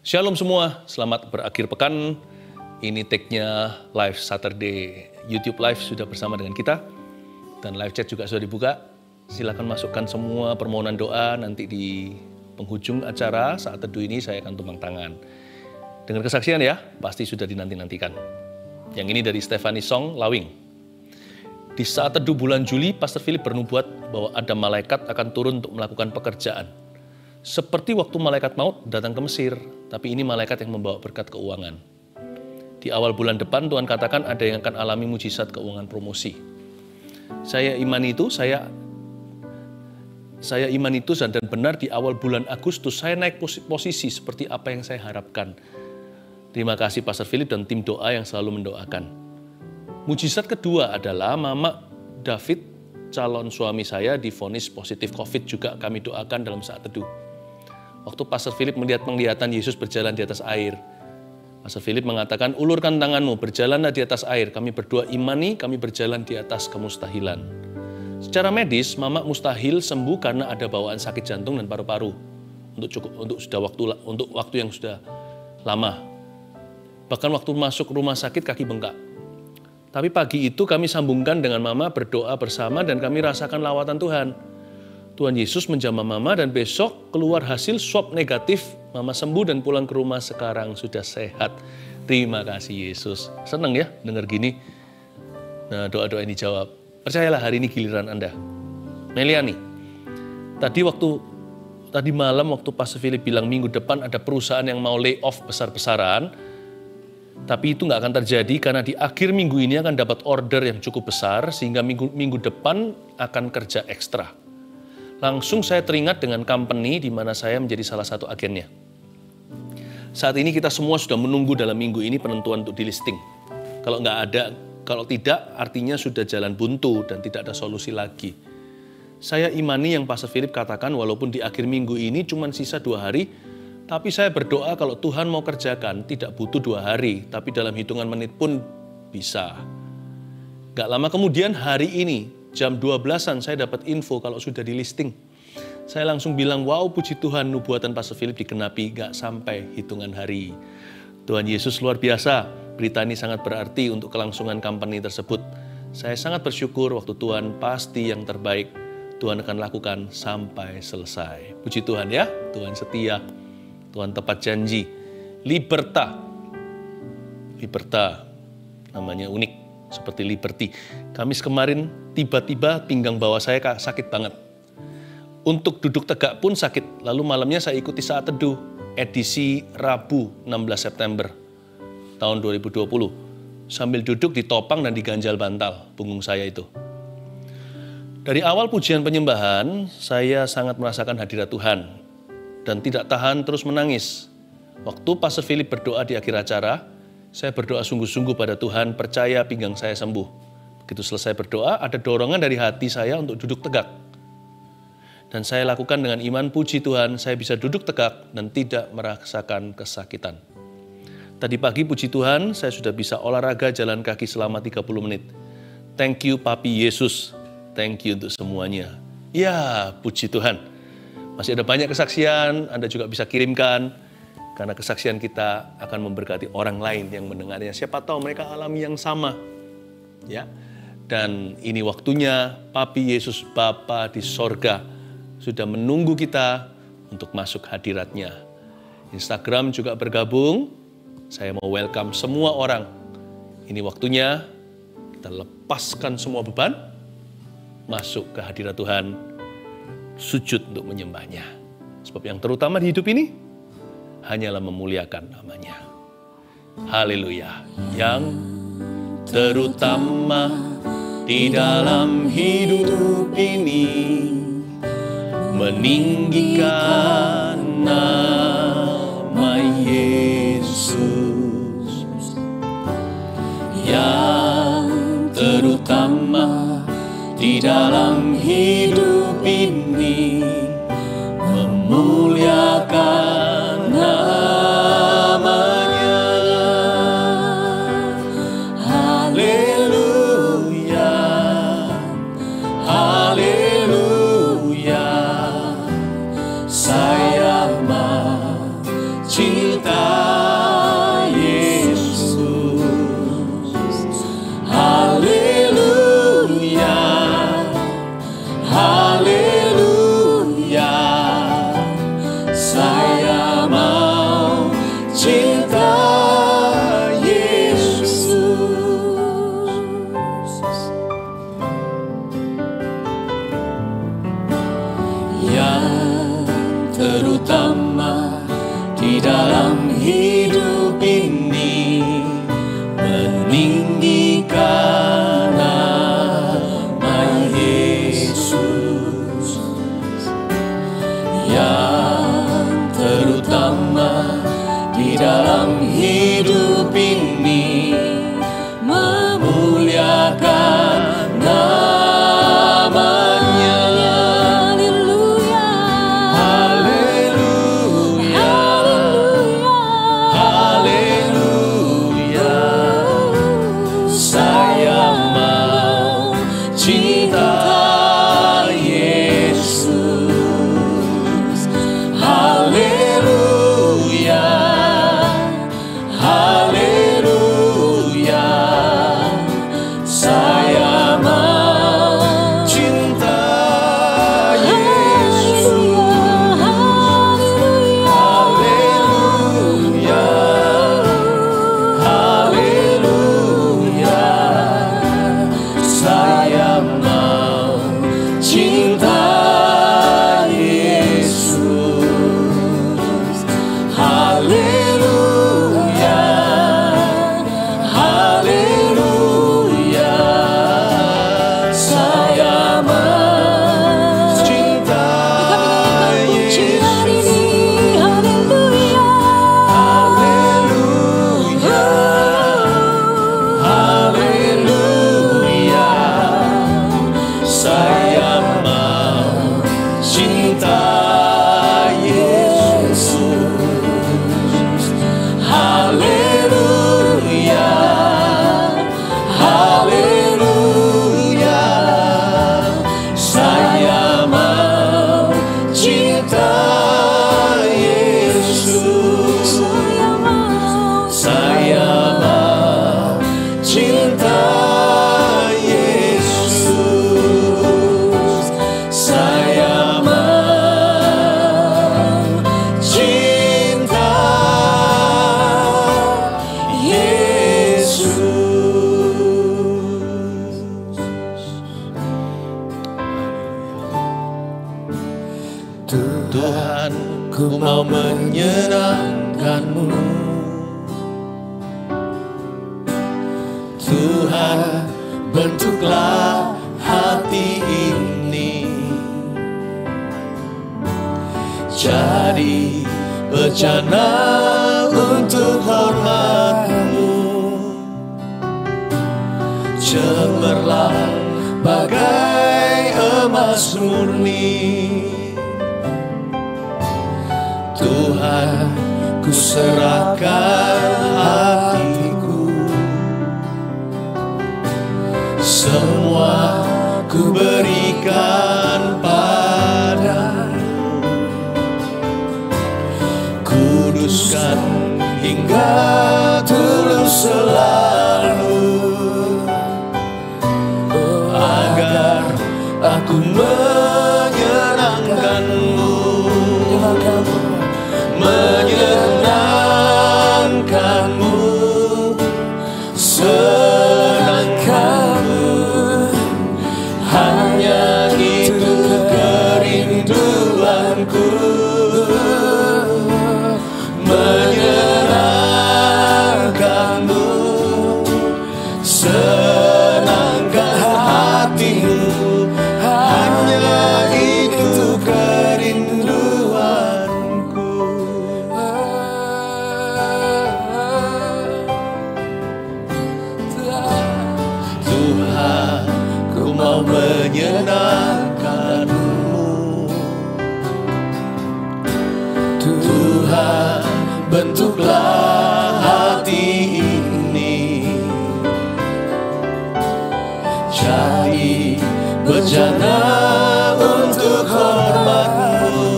Shalom semua, selamat berakhir pekan. Ini take-nya live Saturday. YouTube live sudah bersama dengan kita. Dan live chat juga sudah dibuka. Silakan masukkan semua permohonan doa. Nanti di penghujung acara saat teduh ini saya akan tumpang tangan. Dengan kesaksian ya, pasti sudah dinanti-nantikan. Yang ini dari Stephanie Song, Lawing. Di saat teduh bulan Juli, Pastor Philip bernubuat bahwa ada malaikat akan turun untuk melakukan pekerjaan. Seperti waktu malaikat maut datang ke Mesir, tapi ini malaikat yang membawa berkat keuangan. Di awal bulan depan Tuhan katakan ada yang akan alami mujizat keuangan promosi. Saya iman itu, saya iman itu dan benar di awal bulan Agustus saya naik posisi seperti apa yang saya harapkan. Terima kasih Pastor Philip dan tim doa yang selalu mendoakan. Mujizat kedua adalah Mama David, calon suami saya, divonis positif COVID juga kami doakan dalam saat teduh. Waktu Pastor Philip melihat penglihatan Yesus berjalan di atas air, Pastor Philip mengatakan, ulurkan tanganmu, berjalanlah di atas air. Kami berdua imani, kami berjalan di atas kemustahilan. Secara medis, Mama mustahil sembuh karena ada bawaan sakit jantung dan paru-paru untuk waktu yang sudah lama. Bahkan waktu masuk rumah sakit kaki bengkak. Tapi pagi itu kami sambungkan dengan Mama berdoa bersama dan kami rasakan lawatan Tuhan. Tuhan Yesus menjamah Mama dan besok keluar hasil swab negatif. Mama sembuh dan pulang ke rumah sekarang sudah sehat. Terima kasih Yesus. Senang ya dengar gini. Nah doa-doa ini dijawab. Percayalah hari ini giliran Anda. Meliani, tadi malam waktu Pastor Philip bilang minggu depan ada perusahaan yang mau lay off besar-besaran. Tapi itu nggak akan terjadi karena di akhir minggu ini akan dapat order yang cukup besar sehingga minggu depan akan kerja ekstra. Langsung saya teringat dengan company di mana saya menjadi salah satu agennya. Saat ini kita semua sudah menunggu dalam minggu ini penentuan untuk di-listing. Kalau tidak artinya sudah jalan buntu dan tidak ada solusi lagi. Saya imani yang Pastor Philip katakan walaupun di akhir minggu ini cuma sisa 2 hari, tapi saya berdoa kalau Tuhan mau kerjakan tidak butuh 2 hari, tapi dalam hitungan menit pun bisa. Gak lama kemudian hari ini, jam 12-an saya dapat info kalau sudah di listing. Saya langsung bilang, wow puji Tuhan nubuatan Pastor Philip digenapi gak sampai hitungan hari. Tuhan Yesus luar biasa, berita ini sangat berarti untuk kelangsungan company tersebut. Saya sangat bersyukur waktu Tuhan pasti yang terbaik. Tuhan akan lakukan sampai selesai. Puji Tuhan ya, Tuhan setia, Tuhan tepat janji. Liberta namanya unik. Seperti Liberty. Kamis kemarin tiba-tiba pinggang bawah saya sakit banget. Untuk duduk tegak pun sakit. Lalu malamnya saya ikuti saat teduh edisi Rabu 16 September tahun 2020. Sambil duduk ditopang dan diganjal bantal punggung saya itu. Dari awal pujian penyembahan, saya sangat merasakan hadirat Tuhan dan tidak tahan terus menangis. Waktu Pastor Philip berdoa di akhir acara, saya berdoa sungguh-sungguh pada Tuhan, percaya pinggang saya sembuh. Begitu selesai berdoa, ada dorongan dari hati saya untuk duduk tegak. Dan saya lakukan dengan iman, puji Tuhan, saya bisa duduk tegak dan tidak merasakan kesakitan. Tadi pagi, puji Tuhan, saya sudah bisa olahraga jalan kaki selama 30 menit. Thank you, Papi Yesus. Thank you untuk semuanya. Ya, puji Tuhan. Masih ada banyak kesaksian, Anda juga bisa kirimkan. Karena kesaksian kita akan memberkati orang lain yang mendengarnya. Siapa tahu mereka alami yang sama. Ya. Dan ini waktunya Papi Yesus Bapa di sorga sudah menunggu kita untuk masuk hadiratnya. Instagram juga bergabung. Saya mau welcome semua orang. Ini waktunya kita lepaskan semua beban. Masuk ke hadirat Tuhan. Sujud untuk menyembahnya. Sebab yang terutama di hidup ini hanyalah memuliakan namanya. Haleluya. Yang terutama di dalam hidup ini meninggikan nama Yesus. Yang terutama di dalam hidup ini memuliakan namanya. Haleluya, haleluya. Saya mencintai terutama di dalam hidup ini, meninggikan nama Yesus. Yang terutama di dalam hidup ini, memuliakan namanya. Haleluya, haleluya, haleluya. Saya mau cinta Yesus. Haleluya, haleluya. Saya mau cinta Yesus. Haleluya, haleluya. Saya mau cinta Yesus. Haleluya, haleluya. Saya mau cinta Yesus. Haleluya, haleluya. Saya mau cinta Yesus. Haleluya, haleluya. Saya mau cinta Yesus. Saya mau cinta Yesus. Saya mau cinta Yesus. Tuhan, ku mau menyenangkan-Mu. Tuhan, bentuklah hati ini jadi bejana untuk hormat-Mu. Cemerlang bagai emas murni. Tuhan, ku serahkan hatiku, semua ku berikan padamu. Kuduskan hingga tulus selalu, agar aku menyenangkan-Mu. Menyenangkan-Mu, senangkan-Mu, hanya itu kerinduanku. Menyenangkan-Mu, senangkan hatimu, hanya itu kerinduanku. Tuhan, ku mau menyenangkan-Mu. Tuhan, bentuklah hati ini jadi bejana untuk hormat-Mu.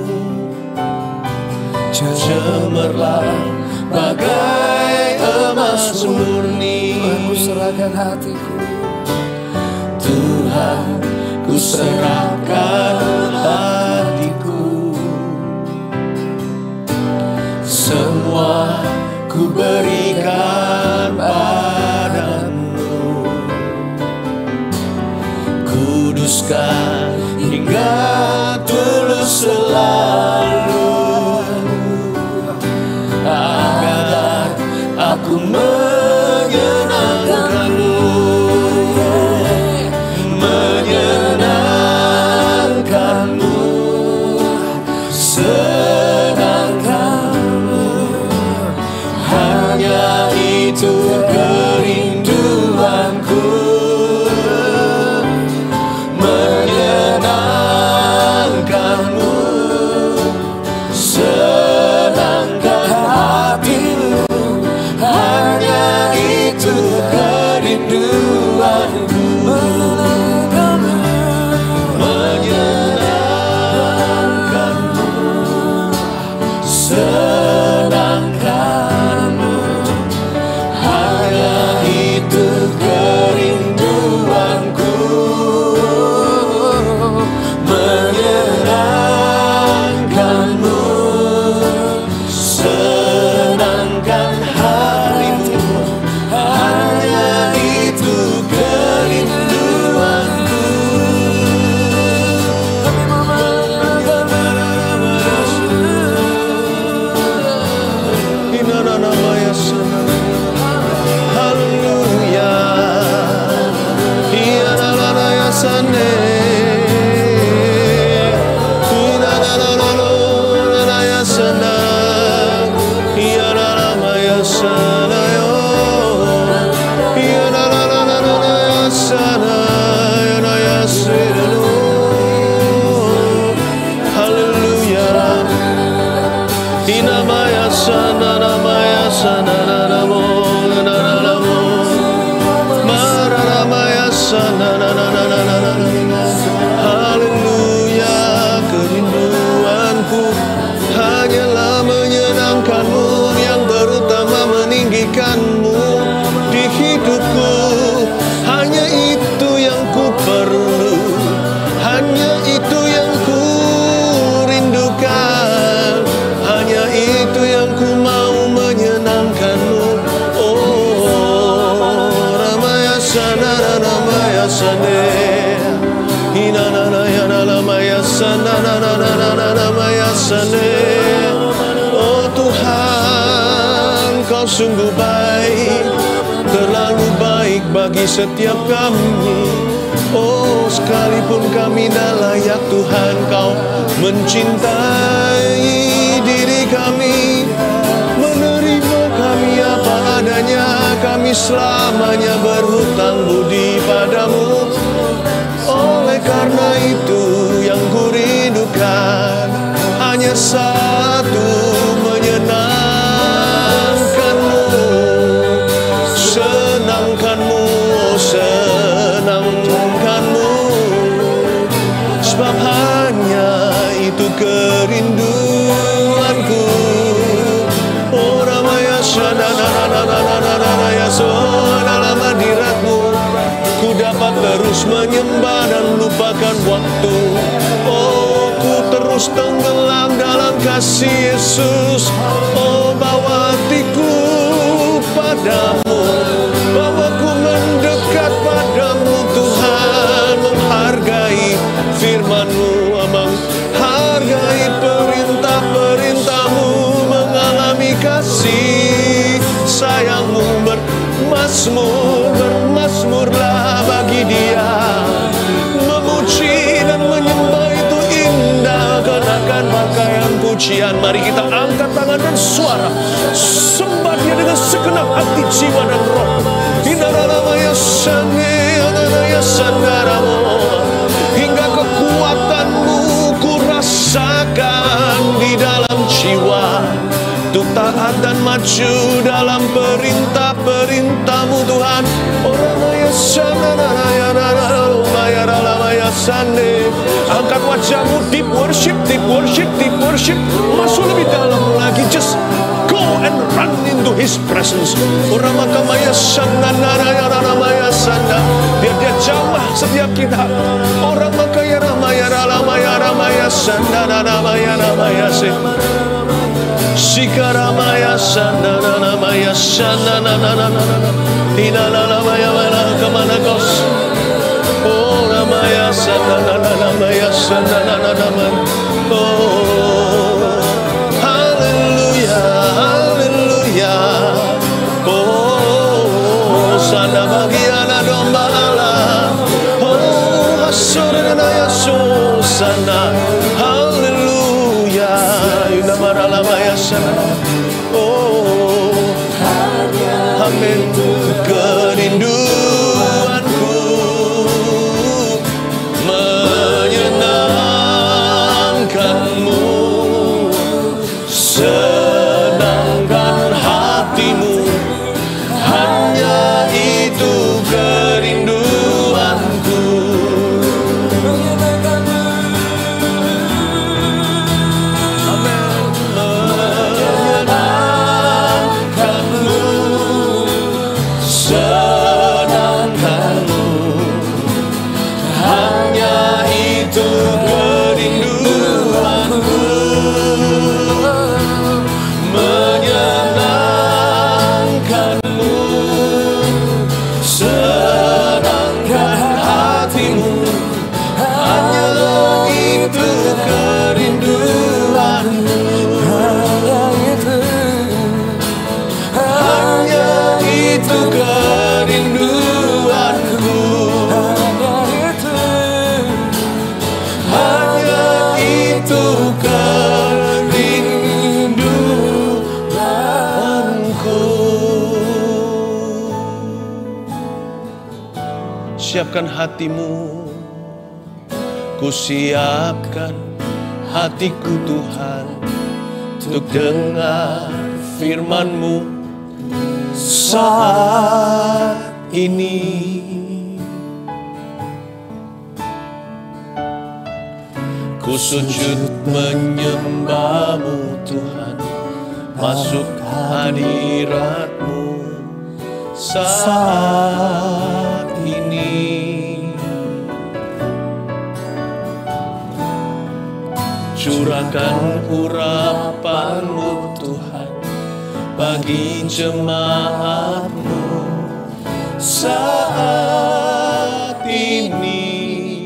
Cemerlang bagai emas murni. Aku serahkan hatiku. Tuhan, ku serahkan hatiku, semua ku berikan padamu. Kuduskan hingga tulus selalu, agar aku menyenangkanmu, menyenangkanmu, senangkanmu. Hanya itu kerinduanku, menyenangkanmu, senangkan hatimu. Hanya itu kerinduanku, menyenangkanmu, senangkanmu. Hanya itu kerinduanku, menyenangkanmu, senangkan harimu. Hanya itu kerinduanku. Haleluya. Haleluya, kerinduanku hanyalah menyenangkanmu, yang terutama meninggikanmu di hidupku. Hanya itu yang ku perlu, hanya itu yang ku rindukan, hanya itu yang ku mau, menyenangkanmu. Oh, Ramaya Sana, Ramaya Sana, Inanana Yana Ramaya Sana, Ramaya Sana. Oh Tuhan, Kau sungguh baik, terlalu baik bagi setiap kami. Oh, sekalipun kami tak layak, Tuhan, Kau mencintai diri kami, menerima kami apa adanya. Kami selamanya berhutang budi padamu. Oleh karena itu yang ku rindukan hanya satu, menyenangkanmu, senangkanmu, senangkanmu. Sebab hanya itu kerinduanku. Oh Ramaya Sanananananananaya, dalam hadiratmu ku dapat terus menyembah dan lupakan waktu. Oh, ku terus tenggelam dalam kasih Yesus. Oh, bawa hatiku padamu, bawa ku mendekat padamu Tuhan, menghargai firman-Mu, menghargai perintah-perintah-Mu, mengalami kasih sayang-Mu, bermasmurlah bagi Dia. Memuji dan menyembah itu indah, kenakan pakaian pujian. Mari kita angkat tangan dan suara, sembah Dia dengan segenap hati, jiwa dan roh. Hingga kekuatan-Mu ku rasakan di dalam jiwa, untuk taat dan maju dalam perintah-perintah-Mu Tuhan. Angkat wajahmu, deep worship, deep worship, deep worship. Masuk lebih dalam lagi, just go and run into His presence. Biar Dia jamah setiap kita. Orang makaya ramaya ramaya ramaya sanda ramaya ramaya se. Shikaramaya Sandanamaya Sandanana Inanamaya Kamanagos. Oh Ramaya Sandanamaya Sandanana Oh, haleluya, haleluya. Oh, sana bagian domba Allah. Oh, asurana sana. Haleluya. Inamaralabaya sana. Oh, amin. Kerinduanku menyenangkanmu, senangkan hatimu, hanya itu kerinduanku. Amin. Menyenangkanmu, senangkanmu, hanya itu kerinduanku. Menyenangkanmu, senangkan hatimu, hanya itu kerinduanku. Hanya itu kerinduanku. Hanya itu kerinduanku. Siapkan hatimu, ku siapkan hatiku Tuhan, untuk dengar firman-Mu saat ini. Ku sujud menyembah-Mu Tuhan, masuk hadirat-Mu saat ini. Curahkan urapan-Mu Tuhan bagi jemaat-Mu saat ini.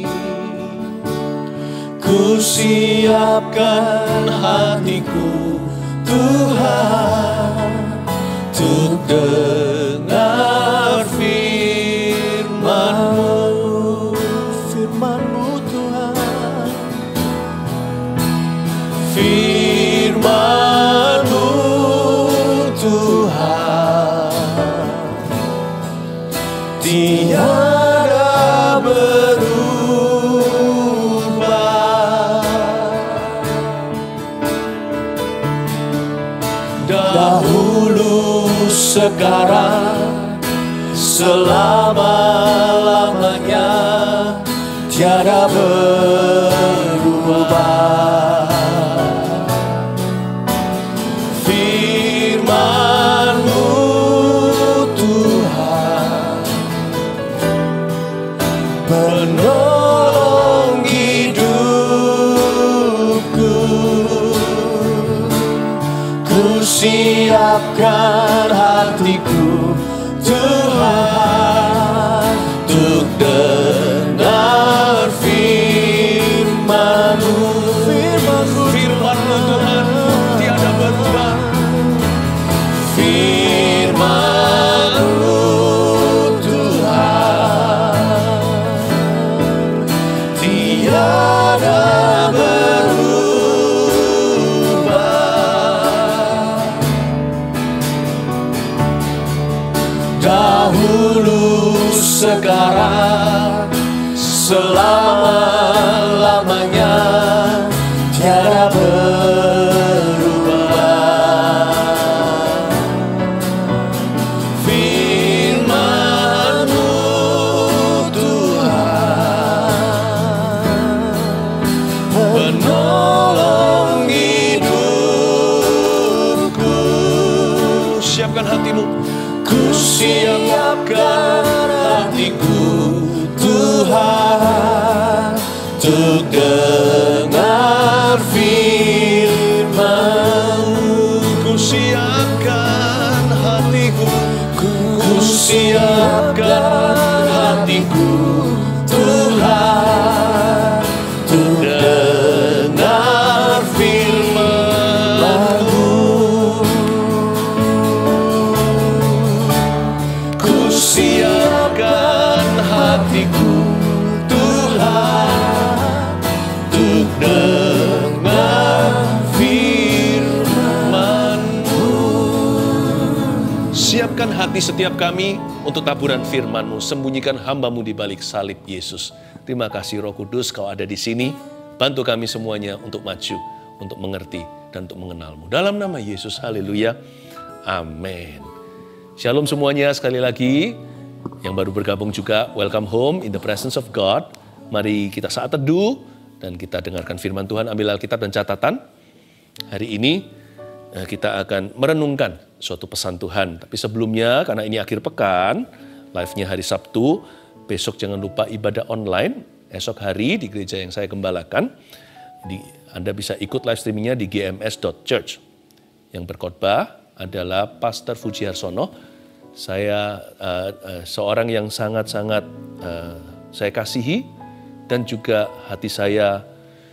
Ku siapkan hatiku Tuhan, untuk dengar firman-Mu. Firman-Mu Tuhan, firman-Mu Tuhan, tiada berubah. Dahulu, sekarang, selama-lamanya, tiada berubah. Firman-Mu Tuhan, penolong hidupku. Ku siapkan hatiku Tuhan, untuk dengar firman-Mu. Firman-Mu Tuhan, tiada berubah. Firman-Mu Tuhan, tiada berubah. Dahulu, sekarang, selama-lamanya, tiada berubah. Firman-Mu Tuhan, penolong hidupku. Siapkan hatimu. Ku siapkan hatiku Tuhan, untuk dengar firman-Mu. Ku siapkan hatiku, ku siapkan hatiku Tuhan, untuk dengar hati setiap kami untuk taburan firman-Mu. Sembunyikan hamba-Mu di balik salib Yesus. Terima kasih Roh Kudus, Kau ada di sini. Bantu kami semuanya untuk maju, untuk mengerti, dan untuk mengenal-Mu. Dalam nama Yesus, haleluya. Amin. Shalom semuanya, sekali lagi. Yang baru bergabung juga, welcome home in the presence of God. Mari kita saat teduh dan kita dengarkan firman Tuhan. Ambil Alkitab dan catatan. Hari ini kita akan merenungkan suatu pesan Tuhan. Tapi sebelumnya, karena ini akhir pekan, live-nya hari Sabtu, besok jangan lupa ibadah online, esok hari di gereja yang saya gembalakan. Anda bisa ikut live streamingnya di gms.church. Yang berkhotbah adalah Pastor Fuji Harsono. Saya seorang yang sangat-sangat saya kasihi, dan juga hati saya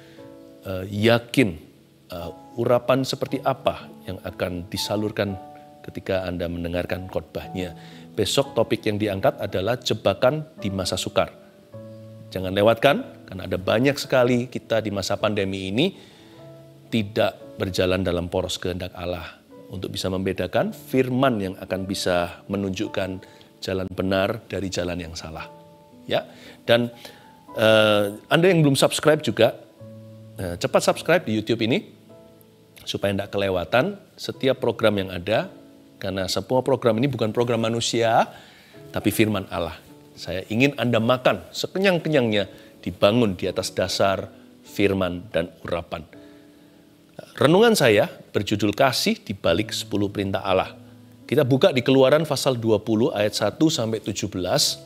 yakin urapan seperti apa yang akan disalurkan ketika Anda mendengarkan khotbahnya. Besok topik yang diangkat adalah jebakan di masa sukar. Jangan lewatkan, karena ada banyak sekali kita di masa pandemi ini tidak berjalan dalam poros kehendak Allah untuk bisa membedakan firman yang akan bisa menunjukkan jalan benar dari jalan yang salah. Ya, dan Anda yang belum subscribe juga, cepat subscribe di YouTube ini supaya tidak kelewatan setiap program yang ada, karena semua program ini bukan program manusia, tapi firman Allah. Saya ingin Anda makan sekenyang-kenyangnya, dibangun di atas dasar firman dan urapan. Renungan saya berjudul Kasih di balik 10 perintah Allah. Kita buka di Keluaran pasal 20 ayat 1 sampai 17.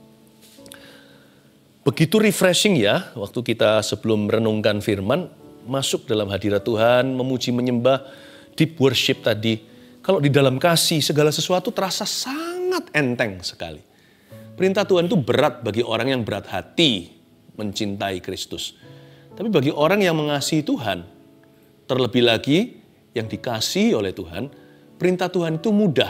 Begitu refreshing ya, waktu kita sebelum merenungkan firman, masuk dalam hadirat Tuhan, memuji, menyembah, deep worship tadi. Kalau di dalam kasih, segala sesuatu terasa sangat enteng sekali. Perintah Tuhan itu berat bagi orang yang berat hati mencintai Kristus. Tapi bagi orang yang mengasihi Tuhan, terlebih lagi yang dikasihi oleh Tuhan, perintah Tuhan itu mudah.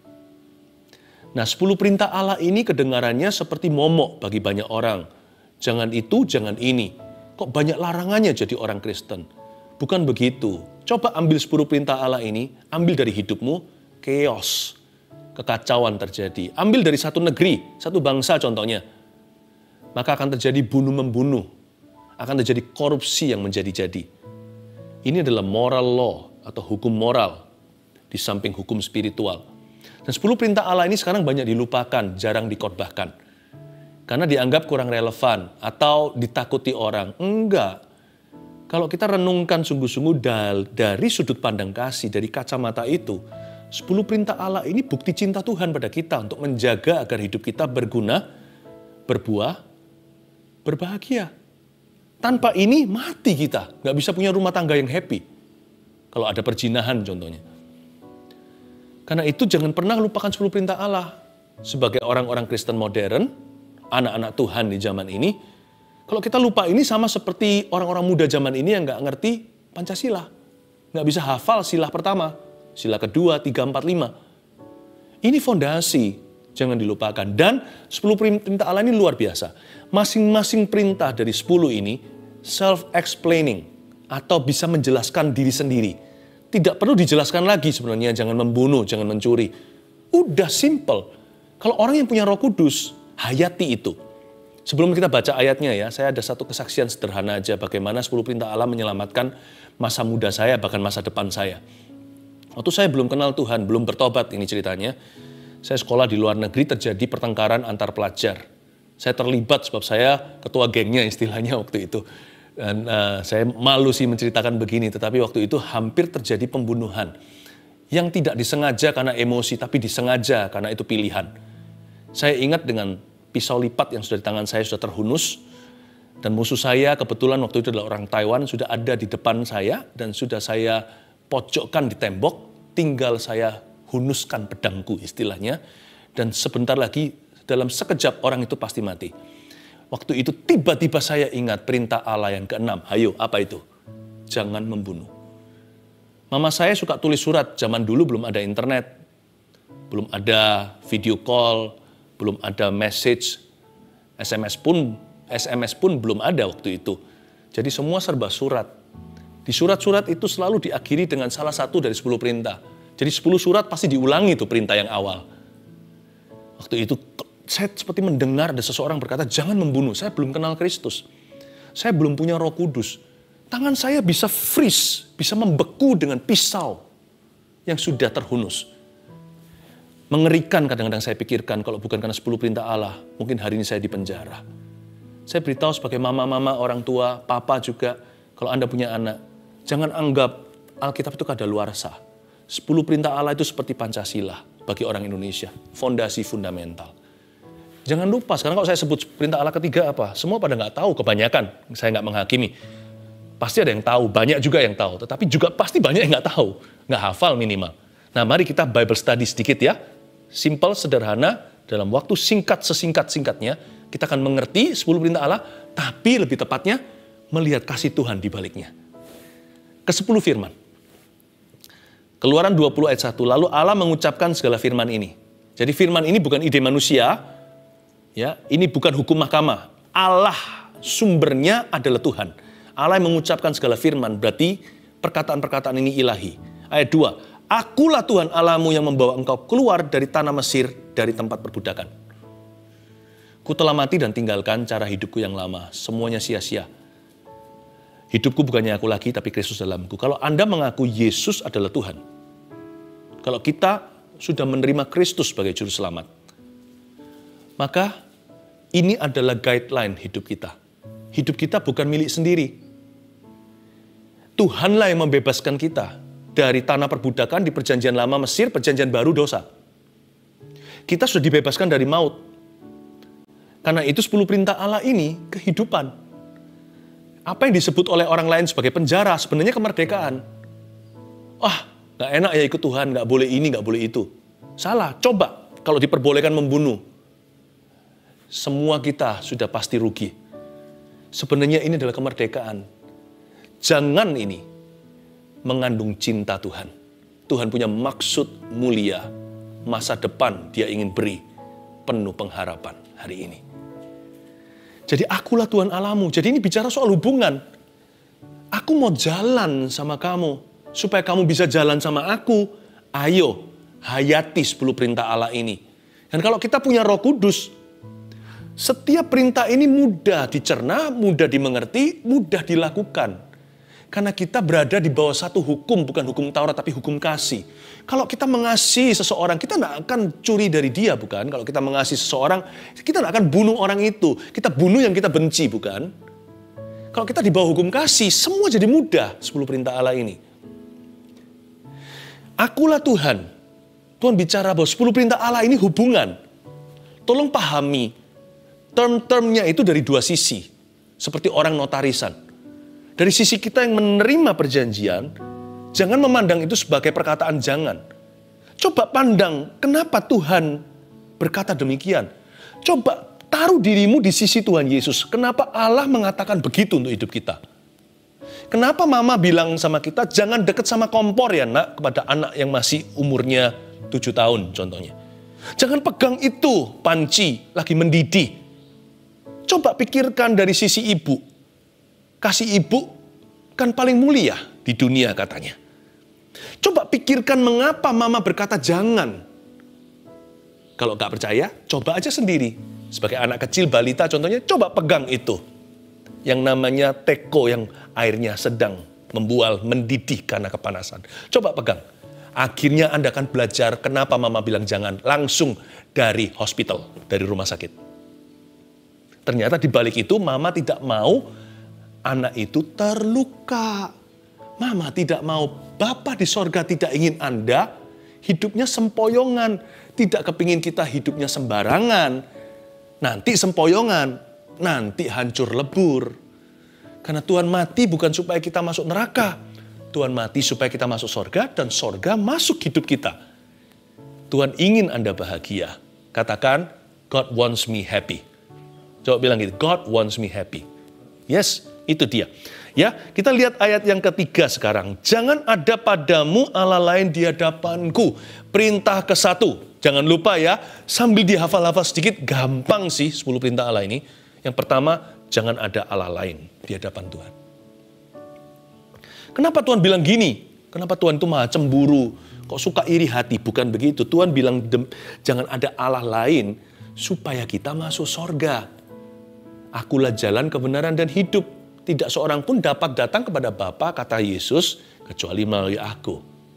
Nah, 10 perintah Allah ini kedengarannya seperti momok bagi banyak orang. Jangan itu, jangan ini. Kok banyak larangannya jadi orang Kristen? Bukan begitu. Coba ambil 10 perintah Allah ini, ambil dari hidupmu, chaos, kekacauan terjadi. Ambil dari satu negeri, satu bangsa contohnya. Maka akan terjadi bunuh-membunuh. Akan terjadi korupsi yang menjadi-jadi. Ini adalah moral law atau hukum moral di samping hukum spiritual. Dan 10 perintah Allah ini sekarang banyak dilupakan, jarang dikhotbahkan. Karena dianggap kurang relevan atau ditakuti orang. Enggak. Kalau kita renungkan sungguh-sungguh dari sudut pandang kasih, dari kacamata itu, 10 perintah Allah ini bukti cinta Tuhan pada kita untuk menjaga agar hidup kita berguna, berbuah, berbahagia. Tanpa ini mati kita. Nggak bisa punya rumah tangga yang happy. Kalau ada perzinahan contohnya. Karena itu jangan pernah lupakan 10 perintah Allah. Sebagai orang-orang Kristen modern, anak-anak Tuhan di zaman ini, kalau kita lupa ini sama seperti orang-orang muda zaman ini yang nggak ngerti Pancasila. Nggak bisa hafal sila pertama, sila kedua, 3, 4, 5. Ini fondasi, jangan dilupakan. Dan 10 perintah Allah ini luar biasa. Masing-masing perintah dari 10 ini self-explaining atau bisa menjelaskan diri sendiri. Tidak perlu dijelaskan lagi sebenarnya, jangan membunuh, jangan mencuri. Udah simple. Kalau orang yang punya Roh Kudus, hayati itu. Sebelum kita baca ayatnya ya, saya ada satu kesaksian sederhana aja bagaimana 10 perintah Allah menyelamatkan masa muda saya, bahkan masa depan saya. Waktu saya belum kenal Tuhan, belum bertobat ini ceritanya, saya sekolah di luar negeri, terjadi pertengkaran antar pelajar. Saya terlibat sebab saya ketua gengnya istilahnya waktu itu. Dan saya malu sih menceritakan begini, tetapi waktu itu hampir terjadi pembunuhan. Yang tidak disengaja karena emosi, tapi disengaja karena itu pilihan. Saya ingat dengan pisau lipat yang sudah di tangan saya sudah terhunus. Dan musuh saya kebetulan waktu itu adalah orang Taiwan, sudah ada di depan saya dan sudah saya pojokkan di tembok, tinggal saya hunuskan pedangku istilahnya. Dan sebentar lagi dalam sekejap orang itu pasti mati. Waktu itu tiba-tiba saya ingat perintah Allah yang ke-6. Hayo, apa itu? Jangan membunuh. Mama saya suka tulis surat, zaman dulu belum ada internet, belum ada video call, belum ada message, SMS pun belum ada waktu itu. Jadi semua serba surat. Di surat-surat itu selalu diakhiri dengan salah satu dari 10 perintah. Jadi 10 surat pasti diulangi tuh perintah yang awal. Waktu itu saya seperti mendengar ada seseorang berkata, jangan membunuh, saya belum kenal Kristus. Saya belum punya Roh Kudus. Tangan saya bisa freeze, bisa membeku dengan pisau yang sudah terhunus. Mengerikan kadang-kadang saya pikirkan, kalau bukan karena 10 perintah Allah, mungkin hari ini saya di penjara. Saya beritahu sebagai mama-mama, orang tua, papa juga, kalau Anda punya anak, jangan anggap Alkitab itu kadaluarsa. 10 perintah Allah itu seperti Pancasila bagi orang Indonesia, fondasi fundamental. Jangan lupa, sekarang kalau saya sebut perintah Allah ketiga apa, semua pada nggak tahu, kebanyakan, saya nggak menghakimi. Pasti ada yang tahu, banyak juga yang tahu, tetapi juga pasti banyak yang nggak tahu, nggak hafal minimal. Nah mari kita Bible study sedikit ya, simple, sederhana, dalam waktu singkat sesingkat-singkatnya, kita akan mengerti 10 perintah Allah, tapi lebih tepatnya melihat kasih Tuhan di baliknya. Ke-10 firman. Keluaran 20 ayat 1, lalu Allah mengucapkan segala firman ini. Jadi firman ini bukan ide manusia, ya, ini bukan hukum mahkamah. Allah sumbernya adalah Tuhan. Allah yang mengucapkan segala firman, berarti perkataan-perkataan ini ilahi. Ayat 2, akulah Tuhan Allahmu yang membawa engkau keluar dari tanah Mesir, dari tempat perbudakan. Ku telah mati dan tinggalkan cara hidupku yang lama, semuanya sia-sia. Hidupku bukannya aku lagi, tapi Kristus dalamku. Kalau Anda mengaku Yesus adalah Tuhan, kalau kita sudah menerima Kristus sebagai juru selamat, maka ini adalah guideline hidup kita. Hidup kita bukan milik sendiri. Tuhanlah yang membebaskan kita dari tanah perbudakan di perjanjian lama Mesir, perjanjian baru dosa. Kita sudah dibebaskan dari maut. Karena itu 10 perintah Allah ini kehidupan. Apa yang disebut oleh orang lain sebagai penjara, sebenarnya kemerdekaan. Gak enak ya ikut Tuhan, gak boleh ini, gak boleh itu. Salah, coba kalau diperbolehkan membunuh. Semua kita sudah pasti rugi. Sebenarnya ini adalah kemerdekaan. Jangan ini mengandung cinta Tuhan. Tuhan punya maksud mulia. Masa depan dia ingin beri penuh pengharapan hari ini. Jadi akulah Tuhan Allahmu. Jadi ini bicara soal hubungan. Aku mau jalan sama kamu. Supaya kamu bisa jalan sama aku. Ayo, hayati 10 perintah Allah ini. Dan kalau kita punya Roh Kudus, setiap perintah ini mudah dicerna, mudah dimengerti, mudah dilakukan. Karena kita berada di bawah satu hukum, bukan hukum Taurat, tapi hukum kasih. Kalau kita mengasihi seseorang, kita tidak akan curi dari dia, bukan? Kalau kita mengasihi seseorang, kita tidak akan bunuh orang itu. Kita bunuh yang kita benci, bukan? Kalau kita di bawah hukum kasih, semua jadi mudah 10 perintah Allah ini. Akulah Tuhan. Tuhan bicara bahwa 10 perintah Allah ini hubungan. Tolong pahami, term-termnya itu dari dua sisi. Seperti orang notarisan. Dari sisi kita yang menerima perjanjian, jangan memandang itu sebagai perkataan jangan. Coba pandang, kenapa Tuhan berkata demikian? Coba taruh dirimu di sisi Tuhan Yesus. Kenapa Allah mengatakan begitu untuk hidup kita? Kenapa mama bilang sama kita, jangan deket sama kompor ya nak, kepada anak yang masih umurnya 7 tahun contohnya. Jangan pegang itu, panci, lagi mendidih. Coba pikirkan dari sisi ibu. Kasih ibu kan paling mulia di dunia katanya. Coba pikirkan mengapa mama berkata jangan. Kalau gak percaya, coba aja sendiri. Sebagai anak kecil, balita contohnya, coba pegang itu. Yang namanya teko yang airnya sedang membual, mendidih karena kepanasan. Coba pegang. Akhirnya Anda akan belajar kenapa mama bilang jangan. Langsung dari hospital, dari rumah sakit. Ternyata di balik itu mama tidak mau anak itu terluka. Mama tidak mau, Bapa di sorga tidak ingin Anda hidupnya sempoyongan. Tidak kepingin kita hidupnya sembarangan. Nanti sempoyongan, nanti hancur lebur. Karena Tuhan mati bukan supaya kita masuk neraka. Tuhan mati supaya kita masuk sorga dan sorga masuk hidup kita. Tuhan ingin Anda bahagia. Katakan, God wants me happy. Coba bilang gitu, God wants me happy. Yes, itu dia. Ya, kita lihat ayat yang ketiga sekarang. Jangan ada padamu Allah lain di hadapanku. Perintah ke-1. Jangan lupa ya, sambil dihafal-hafal sedikit, gampang sih 10 perintah Allah ini. Yang pertama, jangan ada Allah lain di hadapan Tuhan. Kenapa Tuhan bilang gini? Kenapa Tuhan itu maha cemburu, Kok suka iri hati? Bukan begitu. Tuhan bilang jangan ada Allah lain supaya kita masuk sorga. Akulah jalan, kebenaran, dan hidup. Tidak seorang pun dapat datang kepada Bapa, kata Yesus, kecuali melalui aku.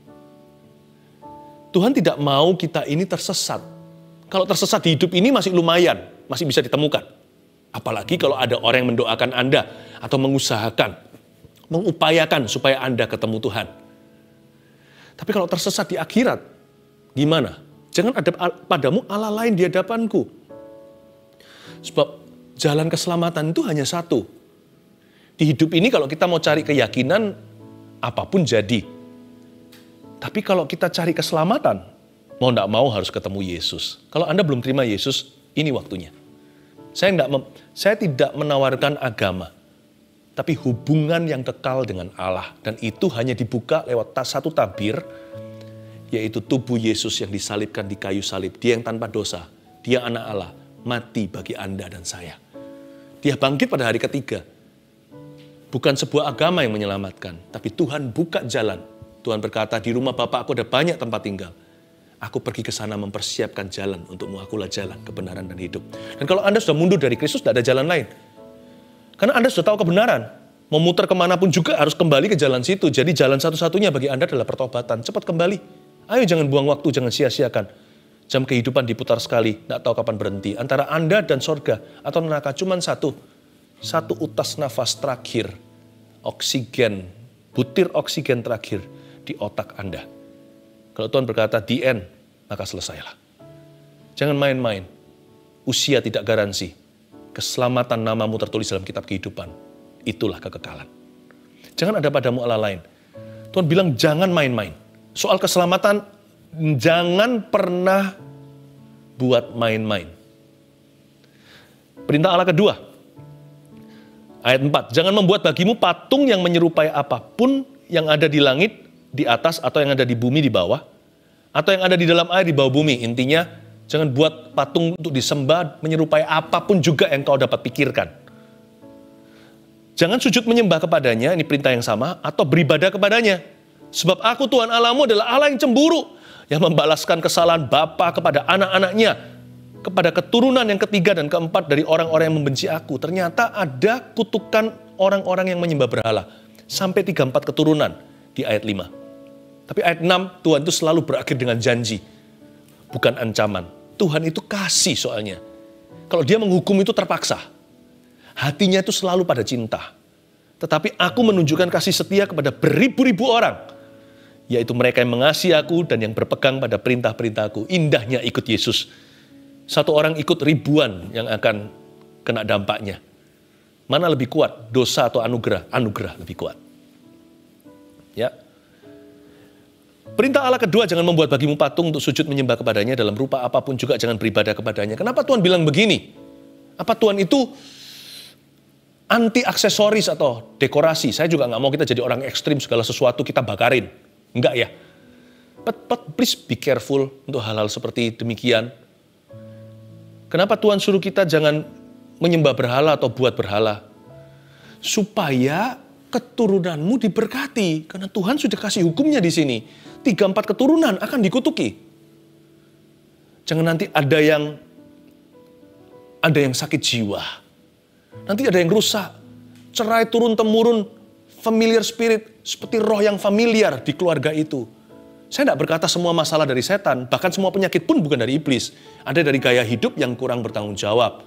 Tuhan tidak mau kita ini tersesat. Kalau tersesat di hidup ini masih lumayan, masih bisa ditemukan. Apalagi kalau ada orang yang mendoakan Anda atau mengusahakan, mengupayakan supaya Anda ketemu Tuhan. Tapi kalau tersesat di akhirat, gimana? Jangan ada padamu Allah lain di hadapanku. Sebab jalan keselamatan itu hanya satu. Di hidup ini kalau kita mau cari keyakinan, apapun jadi. Tapi kalau kita cari keselamatan, mau tidak mau harus ketemu Yesus. Kalau Anda belum terima Yesus, ini waktunya. Saya tidak menawarkan agama, tapi hubungan yang kekal dengan Allah. Dan itu hanya dibuka lewat satu tabir, yaitu tubuh Yesus yang disalibkan di kayu salib. Dia yang tanpa dosa, dia anak Allah, mati bagi Anda dan saya. Dia bangkit pada hari ketiga. Bukan sebuah agama yang menyelamatkan, tapi Tuhan buka jalan. Tuhan berkata, di rumah Bapa aku ada banyak tempat tinggal. Aku pergi ke sana mempersiapkan jalan untukmu. Akulah jalan, kebenaran, dan hidup. Dan kalau Anda sudah mundur dari Kristus, tidak ada jalan lain. Karena Anda sudah tahu kebenaran. Mau muter kemanapun juga harus kembali ke jalan situ. Jadi jalan satu-satunya bagi Anda adalah pertobatan. Cepat kembali. Ayo jangan buang waktu, jangan sia-siakan. Jam kehidupan diputar sekali, tidak tahu kapan berhenti. Antara Anda dan sorga atau neraka cuma satu. Satu utas nafas terakhir. Oksigen, butir oksigen terakhir di otak Anda. Kalau Tuhan berkata, the end, maka selesailah. Jangan main-main. Usia tidak garansi. Keselamatan namamu tertulis dalam kitab kehidupan. Itulah kekekalan. Jangan ada padamu Allah lain. Tuhan bilang jangan main-main. Soal keselamatan, jangan pernah buat main-main. Perintah Allah kedua. Ayat 4. Jangan membuat bagimu patung yang menyerupai apapun yang ada di langit, di atas, atau yang ada di bumi di bawah, atau yang ada di dalam air di bawah bumi. Intinya, jangan buat patung untuk disembah menyerupai apapun juga yang kau dapat pikirkan. Jangan sujud menyembah kepadanya, ini perintah yang sama, atau beribadah kepadanya. Sebab aku Tuhan Allahmu adalah Allah yang cemburu, yang membalaskan kesalahan bapa kepada anak-anaknya, kepada keturunan yang ketiga dan keempat dari orang-orang yang membenci aku. Ternyata ada kutukan orang-orang yang menyembah berhala. Sampai 3-4 keturunan di ayat 5. Tapi ayat 6, Tuhan itu selalu berakhir dengan janji. Bukan ancaman. Tuhan itu kasih soalnya. Kalau dia menghukum itu terpaksa. Hatinya itu selalu pada cinta. Tetapi aku menunjukkan kasih setia kepada beribu-ribu orang. Yaitu mereka yang mengasihi aku dan yang berpegang pada perintah-perintahku. Indahnya ikut Yesus. Satu orang ikut ribuan yang akan kena dampaknya. Mana lebih kuat? Dosa atau anugerah? Anugerah lebih kuat. Ya. Perintah Allah kedua, jangan membuat bagimu patung untuk sujud menyembah kepadanya dalam rupa apapun juga jangan beribadah kepadanya. Kenapa Tuhan bilang begini? Apa Tuhan itu anti aksesoris atau dekorasi? Saya juga nggak mau kita jadi orang ekstrim, segala sesuatu kita bakarin. Enggak ya. But please be careful untuk hal-hal seperti demikian. Kenapa Tuhan suruh kita jangan menyembah berhala atau buat berhala? Supaya keturunanmu diberkati. Karena Tuhan sudah kasih hukumnya di sini. 3-4 keturunan akan dikutuki. Jangan nanti ada yang sakit jiwa. Nanti ada yang rusak. Cerai turun-temurun, familiar spirit, seperti roh yang familiar di keluarga itu. Saya tidak berkata semua masalah dari setan, bahkan semua penyakit pun bukan dari iblis. Ada dari gaya hidup yang kurang bertanggung jawab.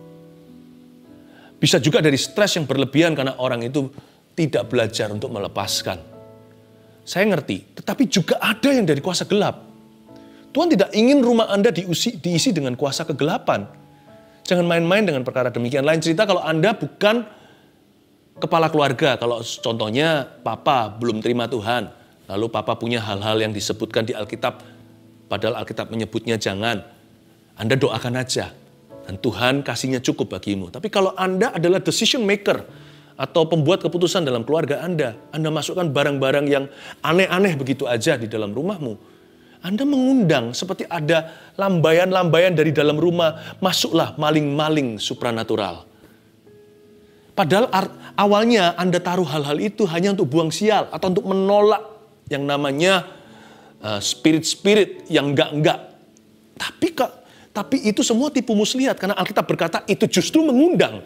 Bisa juga dari stres yang berlebihan karena orang itu tidak belajar untuk melepaskan. Saya ngerti, tetapi juga ada yang dari kuasa gelap. Tuhan tidak ingin rumah Anda diisi dengan kuasa kegelapan. Jangan main-main dengan perkara demikian. Lain cerita kalau Anda bukan kepala keluarga. Kalau contohnya papa belum terima Tuhan. Lalu papa punya hal-hal yang disebutkan di Alkitab. Padahal Alkitab menyebutnya jangan. Anda doakan aja. Dan Tuhan kasihnya cukup bagimu. Tapi kalau Anda adalah decision maker atau pembuat keputusan dalam keluarga Anda masukkan barang-barang yang aneh-aneh begitu aja di dalam rumahmu. Anda mengundang seperti ada lambayan-lambayan dari dalam rumah, masuklah maling-maling supranatural. Padahal awalnya Anda taruh hal-hal itu hanya untuk buang sial atau untuk menolak yang namanya spirit-spirit yang enggak. Tapi itu semua tipu muslihat, karena Alkitab berkata itu justru mengundang.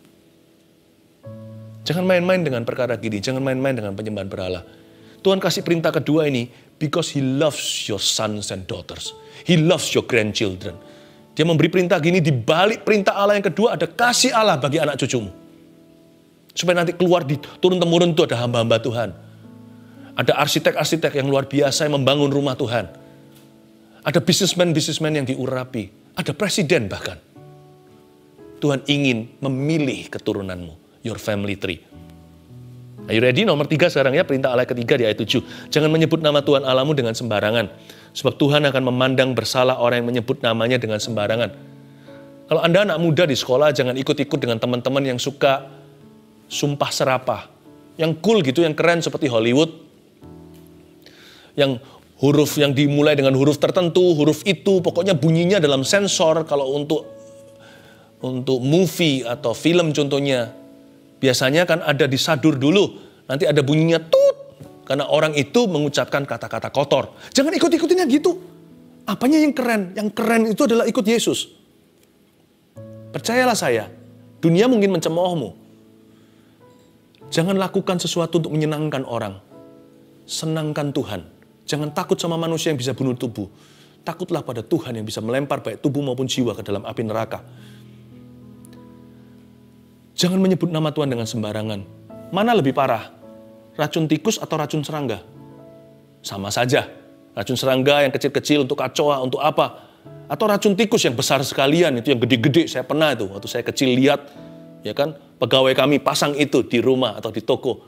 Jangan main-main dengan perkara gini, jangan main-main dengan penyembahan berhala. Tuhan kasih perintah kedua ini, because He loves your sons and daughters. He loves your grandchildren. Dia memberi perintah gini, di balik perintah Allah yang kedua ada kasih Allah bagi anak cucumu. Supaya nanti keluar di turun-temurun itu ada hamba-hamba Tuhan. Ada arsitek-arsitek yang luar biasa yang membangun rumah Tuhan. Ada bisnismen-bisnismen yang diurapi. Ada presiden bahkan. Tuhan ingin memilih keturunanmu. Your family tree. Are you ready? Nomor 3 sekarang ya, perintah Allah ketiga di ayat 7. Jangan menyebut nama Tuhan Allahmu dengan sembarangan. Sebab Tuhan akan memandang bersalah orang yang menyebut namanya dengan sembarangan. Kalau Anda anak muda di sekolah, jangan ikut-ikut dengan teman-teman yang suka sumpah serapah. Yang cool gitu, yang keren seperti Hollywood. Yang huruf yang dimulai dengan huruf tertentu, huruf itu, pokoknya bunyinya dalam sensor. Kalau untuk movie atau film contohnya, biasanya kan ada disadur dulu, nanti ada bunyinya tut, karena orang itu mengucapkan kata-kata kotor. Jangan ikut-ikutinnya gitu. Apanya yang keren? Yang keren itu adalah ikut Yesus. Percayalah saya, dunia mungkin mencemoohmu. Jangan lakukan sesuatu untuk menyenangkan orang. Senangkan Tuhan. Jangan takut sama manusia yang bisa bunuh tubuh. Takutlah pada Tuhan yang bisa melempar baik tubuh maupun jiwa ke dalam api neraka. Jangan menyebut nama Tuhan dengan sembarangan. Mana lebih parah? Racun tikus atau racun serangga? Sama saja. Racun serangga yang kecil-kecil untuk kacoa, untuk apa? Atau racun tikus yang besar sekalian, itu yang gede-gede. Saya pernah itu, waktu saya kecil lihat, ya kan, pegawai kami pasang itu di rumah atau di toko.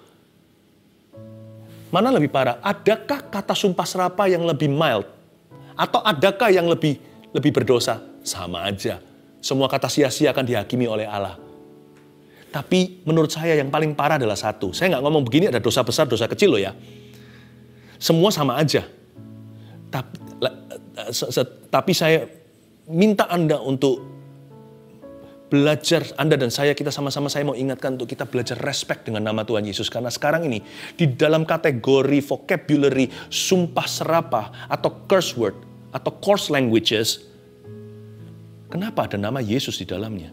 Mana lebih parah? Adakah kata sumpah serapah yang lebih mild? Atau adakah yang lebih berdosa? Sama aja. Semua kata sia-sia akan dihakimi oleh Allah. Tapi menurut saya yang paling parah adalah satu. Saya nggak ngomong begini ada dosa besar, dosa kecil loh ya. Semua sama aja. Tapi saya minta Anda untuk belajar, Anda dan saya, kita sama-sama, saya mau ingatkan untuk kita belajar respect dengan nama Tuhan Yesus. Karena sekarang ini, di dalam kategori vocabulary, sumpah serapah, atau curse word, atau coarse languages, kenapa ada nama Yesus di dalamnya?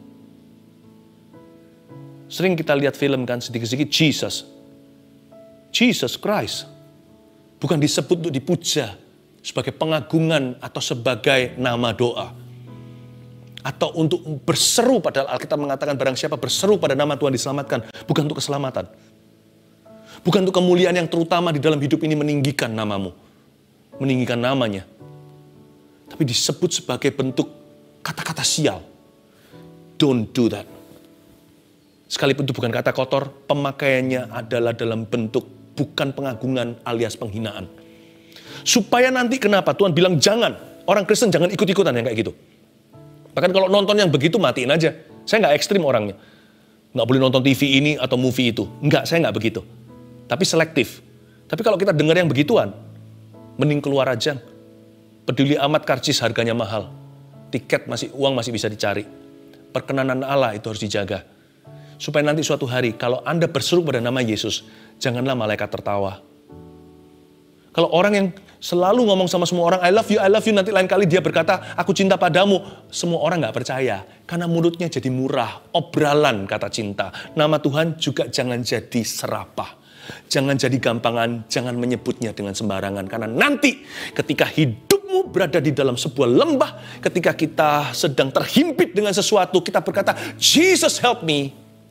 Sering kita lihat film kan, sedikit-sedikit Jesus Christ. Bukan disebut untuk dipuja, sebagai pengagungan atau sebagai nama doa. Atau untuk berseru, padahal Alkitab mengatakan barang siapa berseru pada nama Tuhan diselamatkan. Bukan untuk keselamatan. Bukan untuk kemuliaan yang terutama di dalam hidup ini meninggikan namamu. Meninggikan namanya. Tapi disebut sebagai bentuk kata-kata sial. Don't do that. Sekalipun itu bukan kata kotor, pemakaiannya adalah dalam bentuk bukan pengagungan alias penghinaan. Supaya nanti kenapa? Tuhan bilang jangan. Orang Kristen jangan ikut-ikutan yang kayak gitu. Bahkan kalau nonton yang begitu, matiin aja. Saya nggak ekstrim orangnya. Nggak boleh nonton TV ini atau movie itu. Nggak, saya nggak begitu. Tapi selektif. Tapi kalau kita dengar yang begituan, mending keluar aja. Peduli amat karcis harganya mahal. Tiket uang masih bisa dicari. Perkenanan Allah itu harus dijaga. Supaya nanti suatu hari, kalau Anda berseru pada nama Yesus, janganlah malaikat tertawa. Kalau orang yang selalu ngomong sama semua orang, I love you, nanti lain kali dia berkata, aku cinta padamu. Semua orang gak percaya, karena mulutnya jadi murah, obralan kata cinta. Nama Tuhan juga jangan jadi serapah. Jangan jadi gampangan, jangan menyebutnya dengan sembarangan. Karena nanti ketika hidupmu berada di dalam sebuah lembah, ketika kita sedang terhimpit dengan sesuatu, kita berkata, Jesus help me.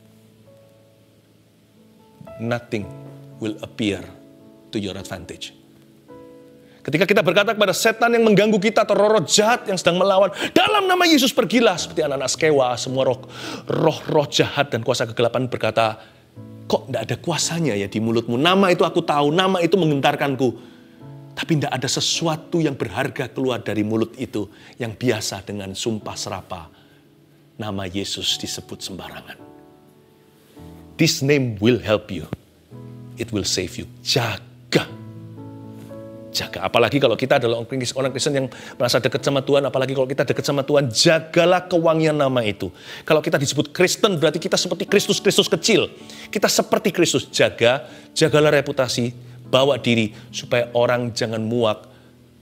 Nothing will appear to your advantage. Ketika kita berkata kepada setan yang mengganggu kita atau roh-roh jahat yang sedang melawan, dalam nama Yesus pergilah, seperti anak-anak Skewa, semua roh-roh jahat dan kuasa kegelapan berkata, kok tidak ada kuasanya ya di mulutmu? Nama itu aku tahu, nama itu menggentarkanku. Tapi tidak ada sesuatu yang berharga keluar dari mulut itu yang biasa dengan sumpah serapah. Nama Yesus disebut sembarangan. This name will help you. It will save you. Jaga. Apalagi kalau kita adalah orang Kristen yang merasa dekat sama Tuhan, apalagi kalau kita dekat sama Tuhan, jagalah kewangian nama itu. Kalau kita disebut Kristen, berarti kita seperti Kristus kecil. Kita seperti Kristus. Jagalah reputasi, bawa diri, supaya orang jangan muak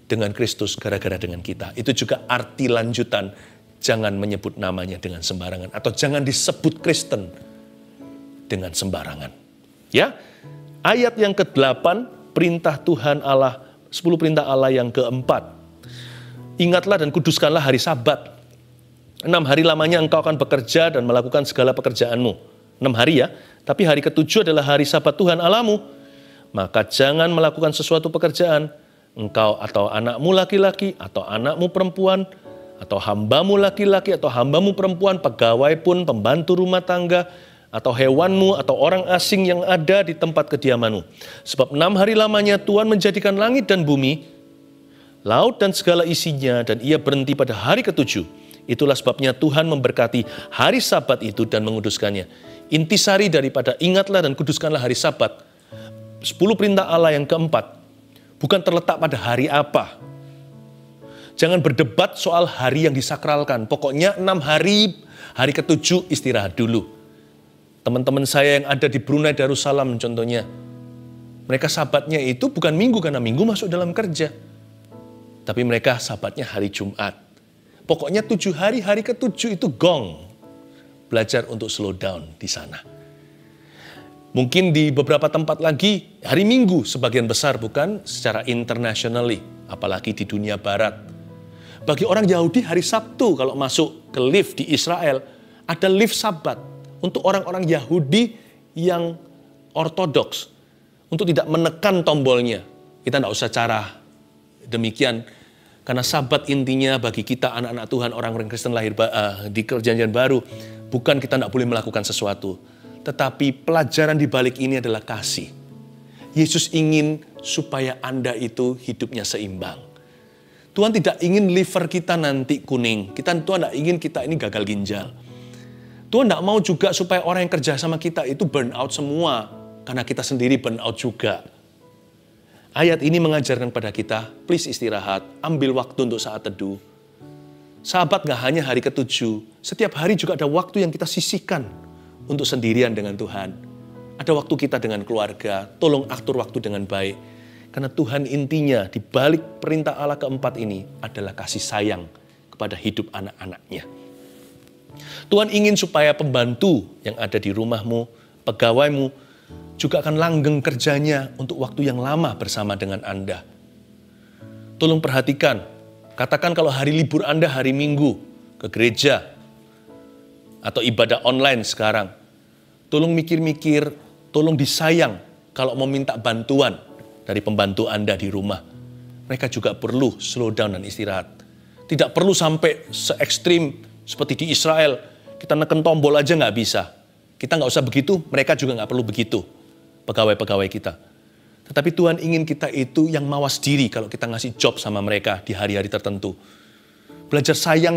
dengan Kristus gara-gara dengan kita. Itu juga arti lanjutan, jangan menyebut namanya dengan sembarangan. Atau jangan disebut Kristen dengan sembarangan. Ya, ayat yang ke-8, perintah Tuhan Allah, 10 perintah Allah yang ke-4. Ingatlah dan kuduskanlah hari Sabat. 6 hari lamanya engkau akan bekerja dan melakukan segala pekerjaanmu. 6 hari ya, tapi hari ke-7 adalah hari Sabat Tuhan Allahmu. Maka jangan melakukan sesuatu pekerjaan, engkau atau anakmu laki-laki, atau anakmu perempuan, atau hambamu laki-laki, atau hambamu perempuan, pegawai pun, pembantu rumah tangga, atau hewanmu, atau orang asing yang ada di tempat kediamanmu. Sebab 6 hari lamanya Tuhan menjadikan langit dan bumi, laut dan segala isinya, dan ia berhenti pada hari ke-7. Itulah sebabnya Tuhan memberkati hari Sabat itu dan menguduskannya. Intisari daripada ingatlah dan kuduskanlah hari Sabat, 10 perintah Allah yang ke-4, bukan terletak pada hari apa. Jangan berdebat soal hari yang disakralkan. Pokoknya 6 hari, hari ke-7 istirahat dulu. Teman-teman saya yang ada di Brunei Darussalam contohnya, mereka Sabatnya itu bukan Minggu karena Minggu masuk dalam kerja. Tapi mereka Sabatnya hari Jumat. Pokoknya 7 hari, hari ke-7 itu gong. Belajar untuk slow down di sana. Mungkin di beberapa tempat lagi, hari Minggu sebagian besar bukan secara internationally, apalagi di dunia barat. Bagi orang Yahudi hari Sabtu kalau masuk ke lift di Israel, ada lift Sabat. Untuk orang-orang Yahudi yang ortodoks, untuk tidak menekan tombolnya. Kita tidak usah cara demikian, karena Sabat intinya bagi kita anak-anak Tuhan, orang-orang Kristen lahir di Perjanjian Baru, bukan kita tidak boleh melakukan sesuatu. Tetapi pelajaran di balik ini adalah kasih. Yesus ingin supaya Anda itu hidupnya seimbang. Tuhan tidak ingin liver kita nanti kuning. Tuhan tidak ingin kita ini gagal ginjal. Tuhan tidak mau juga supaya orang yang kerja sama kita itu burn out semua. Karena kita sendiri burn out juga. Ayat ini mengajarkan pada kita, please istirahat, ambil waktu untuk saat teduh. Sabat gak hanya hari ke-7, setiap hari juga ada waktu yang kita sisihkan untuk sendirian dengan Tuhan. Ada waktu kita dengan keluarga, tolong atur waktu dengan baik. Karena Tuhan intinya di balik perintah Allah ke-4 ini adalah kasih sayang kepada hidup anak-anaknya. Tuhan ingin supaya pembantu yang ada di rumahmu, pegawaimu, juga akan langgeng kerjanya untuk waktu yang lama bersama dengan Anda. Tolong perhatikan, katakan kalau hari libur Anda hari Minggu ke gereja, atau ibadah online sekarang, tolong mikir-mikir, tolong disayang kalau mau minta bantuan dari pembantu Anda di rumah. Mereka juga perlu slow down dan istirahat. Tidak perlu sampai se-ekstrim seperti di Israel, kita neken tombol aja nggak bisa. Kita nggak usah begitu, mereka juga nggak perlu begitu, pegawai-pegawai kita. Tetapi Tuhan ingin kita itu yang mawas diri kalau kita ngasih job sama mereka di hari-hari tertentu. Belajar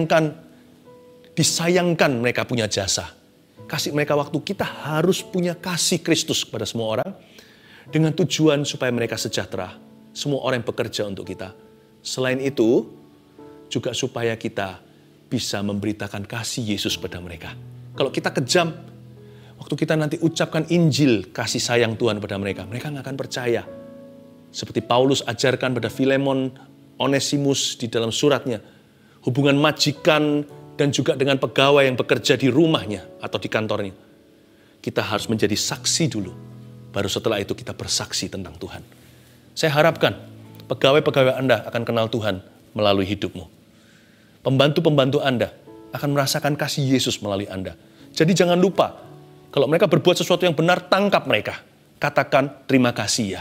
disayangkan mereka punya jasa. Kasih mereka waktu. Kita harus punya kasih Kristus kepada semua orang. Dengan tujuan supaya mereka sejahtera. Semua orang yang bekerja untuk kita. Selain itu, juga supaya kita bisa memberitakan kasih Yesus kepada mereka. Kalau kita kejam, waktu kita nanti ucapkan Injil, kasih sayang Tuhan kepada mereka, mereka nggak akan percaya. Seperti Paulus ajarkan pada Filemon, Onesimus di dalam suratnya. Hubungan majikan dan juga dengan pegawai yang bekerja di rumahnya atau di kantornya. Kita harus menjadi saksi dulu. Baru setelah itu kita bersaksi tentang Tuhan. Saya harapkan pegawai-pegawai Anda akan kenal Tuhan melalui hidupmu. Pembantu-pembantu Anda akan merasakan kasih Yesus melalui Anda. Jadi jangan lupa, kalau mereka berbuat sesuatu yang benar, tangkap mereka. Katakan terima kasih ya.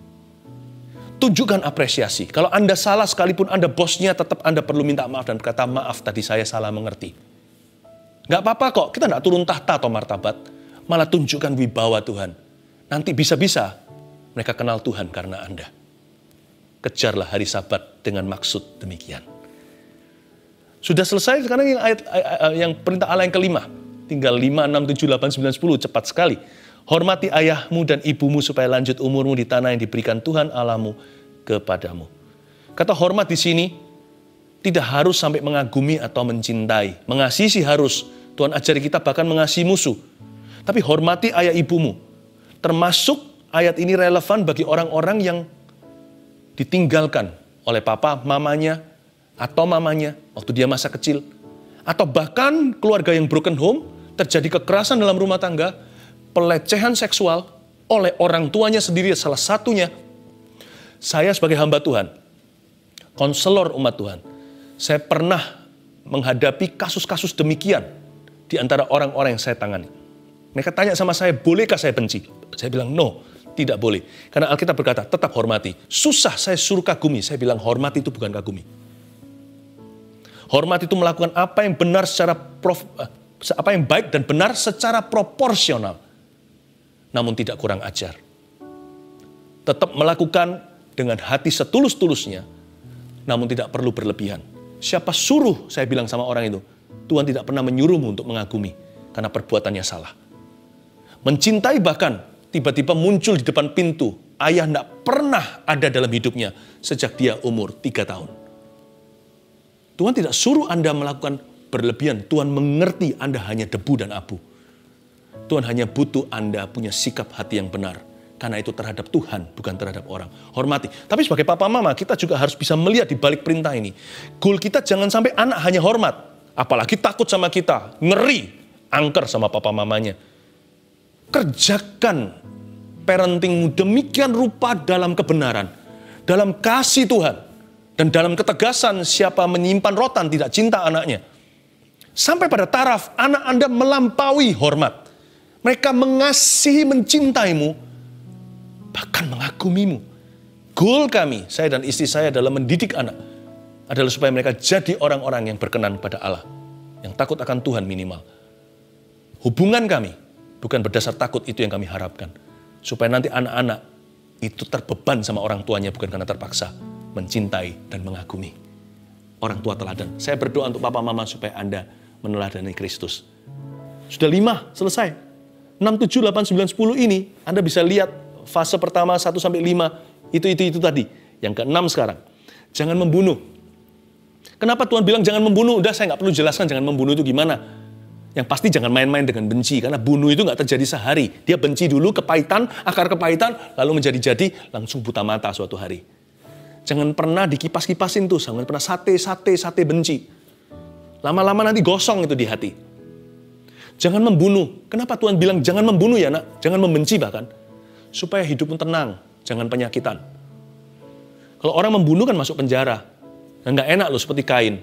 Tunjukkan apresiasi. Kalau Anda salah sekalipun Anda bosnya, tetap Anda perlu minta maaf dan berkata, maaf tadi saya salah mengerti. Nggak apa-apa kok, kita nggak turun tahta atau martabat. Malah tunjukkan wibawa Tuhan. Nanti bisa-bisa mereka kenal Tuhan karena Anda. Kejarlah hari Sabat dengan maksud demikian. Sudah selesai sekarang yang perintah Allah yang kelima. Tinggal 5, 6, 7, 8, 9, 10, cepat sekali. Hormati ayahmu dan ibumu supaya lanjut umurmu di tanah yang diberikan Tuhan Allahmu kepadamu. Kata hormat di sini tidak harus sampai mengagumi atau mencintai. Mengasihi sih harus. Tuhan ajari kita bahkan mengasihi musuh. Tapi hormati ayah ibumu. Termasuk ayat ini relevan bagi orang-orang yang ditinggalkan oleh papa, mamanya, atau mamanya waktu dia masa kecil. Atau bahkan keluarga yang broken home, terjadi kekerasan dalam rumah tangga, pelecehan seksual oleh orang tuanya sendiri salah satunya. Saya sebagai hamba Tuhan, konselor umat Tuhan, saya pernah menghadapi kasus-kasus demikian di antara orang-orang yang saya tangani. Mereka tanya sama saya, bolehkah saya benci? Saya bilang, no, tidak boleh. Karena Alkitab berkata, tetap hormati. Susah saya suruh kagumi. Saya bilang, hormati itu bukan kagumi. Hormat itu melakukan apa yang benar apa yang baik dan benar secara proporsional. Namun tidak kurang ajar. Tetap melakukan dengan hati setulus-tulusnya, namun tidak perlu berlebihan. Siapa suruh, saya bilang sama orang itu, Tuhan tidak pernah menyuruhmu untuk mengagumi, karena perbuatannya salah. Mencintai bahkan, tiba-tiba muncul di depan pintu, ayah tidak pernah ada dalam hidupnya, sejak dia umur 3 tahun. Tuhan tidak suruh Anda melakukan berlebihan, Tuhan mengerti Anda hanya debu dan abu. Tuhan hanya butuh Anda punya sikap hati yang benar. Karena itu terhadap Tuhan, bukan terhadap orang. Hormati. Tapi sebagai papa mama, kita juga harus bisa melihat di balik perintah ini. Goal kita jangan sampai anak hanya hormat. Apalagi takut sama kita. Ngeri. Angker sama papa mamanya. Kerjakan parentingmu demikian rupa dalam kebenaran. Dalam kasih Tuhan. Dan dalam ketegasan siapa menyimpan rotan tidak cinta anaknya. Sampai pada taraf anak Anda melampaui hormat. Mereka mengasihi, mencintaimu, bahkan mengagumimu. Goal kami, saya dan istri saya dalam mendidik anak, adalah supaya mereka jadi orang-orang yang berkenan pada Allah. Yang takut akan Tuhan minimal. Hubungan kami, bukan berdasar takut itu yang kami harapkan. Supaya nanti anak-anak itu terbeban sama orang tuanya, bukan karena terpaksa. Mencintai dan mengagumi. Orang tua teladan. Saya berdoa untuk papa mama supaya Anda meneladani Kristus. Sudah 5, selesai. 6, 7, 8, 9, 10 ini, Anda bisa lihat fase pertama 1 sampai 5, itu tadi. Yang ke-6 sekarang. Jangan membunuh. Kenapa Tuhan bilang jangan membunuh? Udah saya nggak perlu jelaskan jangan membunuh itu gimana. Yang pasti jangan main-main dengan benci. Karena bunuh itu nggak terjadi sehari. Dia benci dulu, kepahitan, akar kepahitan, lalu menjadi-jadi, langsung buta mata suatu hari. Jangan pernah dikipas-kipasin tuh. Jangan pernah sate benci. Lama-lama nanti gosong itu di hati. Jangan membunuh. Kenapa Tuhan bilang jangan membunuh ya nak? Jangan membenci bahkan. Supaya hidupmu tenang. Jangan penyakitan. Kalau orang membunuh kan masuk penjara. Dan nggak enak loh seperti Kain.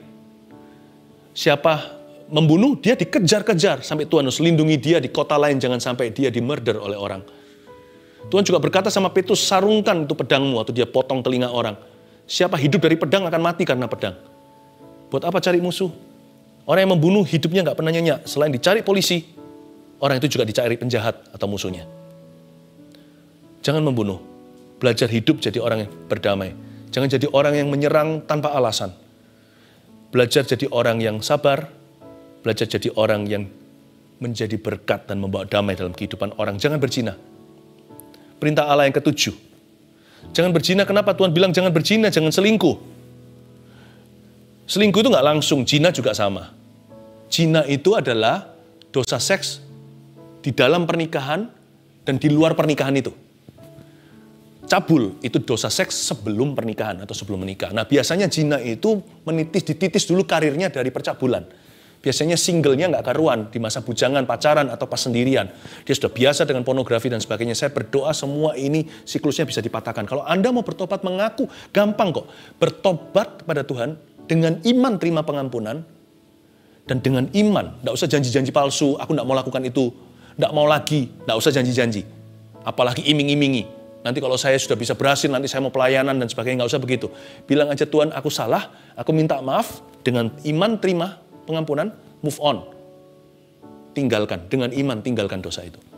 Siapa membunuh, dia dikejar-kejar. Sampai Tuhan harus lindungi dia di kota lain. Jangan sampai dia di-murder oleh orang. Tuhan juga berkata sama Petrus, sarungkan itu pedangmu. Atau dia potong telinga orang. Siapa hidup dari pedang akan mati karena pedang. Buat apa cari musuh? Orang yang membunuh hidupnya nggak pernah nyenyak. Selain dicari polisi, orang itu juga dicari penjahat atau musuhnya. Jangan membunuh. Belajar hidup jadi orang yang berdamai. Jangan jadi orang yang menyerang tanpa alasan. Belajar jadi orang yang sabar. Belajar jadi orang yang menjadi berkat dan membawa damai dalam kehidupan orang. Jangan berzina. Perintah Allah yang ke-7. Jangan berzina. Kenapa Tuhan bilang jangan berzina, jangan selingkuh? Selingkuh itu nggak langsung, zina juga sama. Zina itu adalah dosa seks di dalam pernikahan dan di luar pernikahan itu. Cabul itu dosa seks sebelum pernikahan atau sebelum menikah. Nah biasanya zina itu dititis dulu karirnya dari percabulan. Biasanya singlenya nggak karuan di masa bujangan, pacaran atau pas sendirian. Dia sudah biasa dengan pornografi dan sebagainya. Saya berdoa semua ini siklusnya bisa dipatahkan. Kalau Anda mau bertobat mengaku, gampang kok. Bertobat kepada Tuhan dengan iman terima pengampunan. Dan dengan iman, nggak usah janji-janji palsu, aku nggak mau lakukan itu. Nggak mau lagi, nggak usah janji-janji. Apalagi iming-imingi. Nanti kalau saya sudah bisa berhasil, nanti saya mau pelayanan dan sebagainya, nggak usah begitu. Bilang aja Tuhan, aku salah, aku minta maaf, dengan iman terima pengampunan, move on. Tinggalkan, dengan iman tinggalkan dosa itu.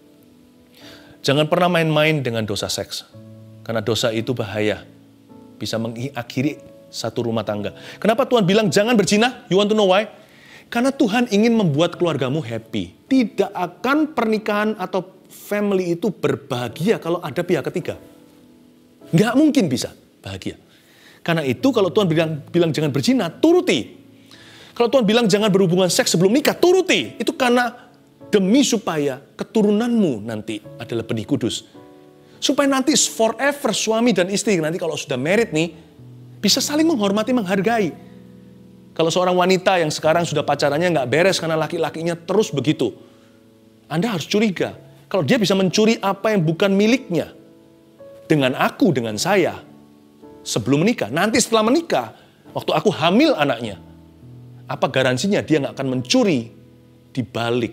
Jangan pernah main-main dengan dosa seks. Karena dosa itu bahaya. Bisa mengakhiri satu rumah tangga. Kenapa Tuhan bilang jangan berzina? You want to know why? Karena Tuhan ingin membuat keluargamu happy. Tidak akan pernikahan atau family itu berbahagia kalau ada pihak ketiga. Nggak mungkin bisa bahagia. Karena itu kalau Tuhan bilang jangan berzina, turuti. Kalau Tuhan bilang jangan berhubungan seks sebelum nikah, turuti. Itu karena demi supaya keturunanmu nanti adalah benih kudus. Supaya nanti forever suami dan istri nanti kalau sudah married nih, Bisa saling menghormati, menghargai. Kalau seorang wanita yang sekarang sudah pacarannya nggak beres karena laki-lakinya terus begitu, Anda harus curiga. Kalau dia bisa mencuri apa yang bukan miliknya, dengan aku, dengan saya, sebelum menikah, nanti setelah menikah, waktu aku hamil anaknya, apa garansinya dia nggak akan mencuri di balik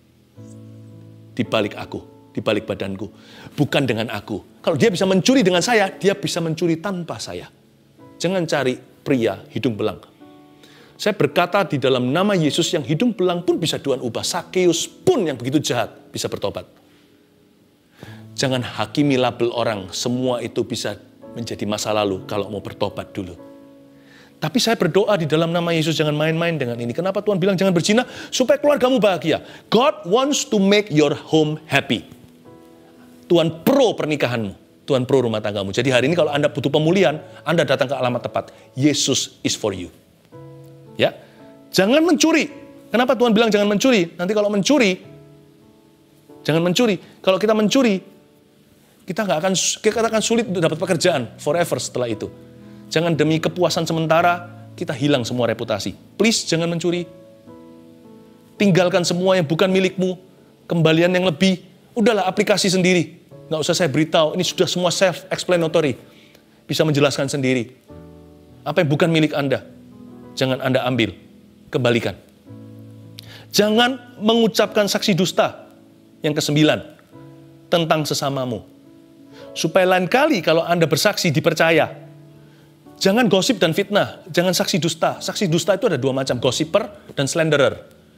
aku, di balik badanku, bukan dengan aku. Kalau dia bisa mencuri dengan saya, dia bisa mencuri tanpa saya. Jangan cari pria hidung belang. Saya berkata di dalam nama Yesus, yang hidung belang pun bisa Tuhan ubah. Sakeus pun yang begitu jahat bisa bertobat. Jangan hakimi label orang, semua itu bisa menjadi masa lalu kalau mau bertobat dulu. Tapi saya berdoa di dalam nama Yesus, jangan main-main dengan ini. Kenapa Tuhan bilang jangan berzina? Supaya keluargamu bahagia. God wants to make your home happy. Tuhan pro pernikahanmu. Tuhan pro rumah tanggamu. Jadi hari ini kalau Anda butuh pemulihan, Anda datang ke alamat tepat. Yesus is for you. Ya, jangan mencuri. Kenapa Tuhan bilang jangan mencuri? Nanti kalau mencuri, jangan mencuri. Kalau kita mencuri, kita akan sulit untuk dapat pekerjaan forever setelah itu. Jangan demi kepuasan sementara, kita hilang semua reputasi. Please, jangan mencuri. Tinggalkan semua yang bukan milikmu. Kembalian yang lebih, udahlah aplikasi sendiri. Nggak usah saya beritahu, ini sudah semua self-explanatory. Bisa menjelaskan sendiri. Apa yang bukan milik Anda, jangan Anda ambil, kembalikan. Jangan mengucapkan saksi dusta. Yang ke-9, tentang sesamamu. Supaya lain kali kalau Anda bersaksi dipercaya. Jangan gosip dan fitnah, jangan saksi dusta. Saksi dusta itu ada dua macam, gossiper dan slanderer.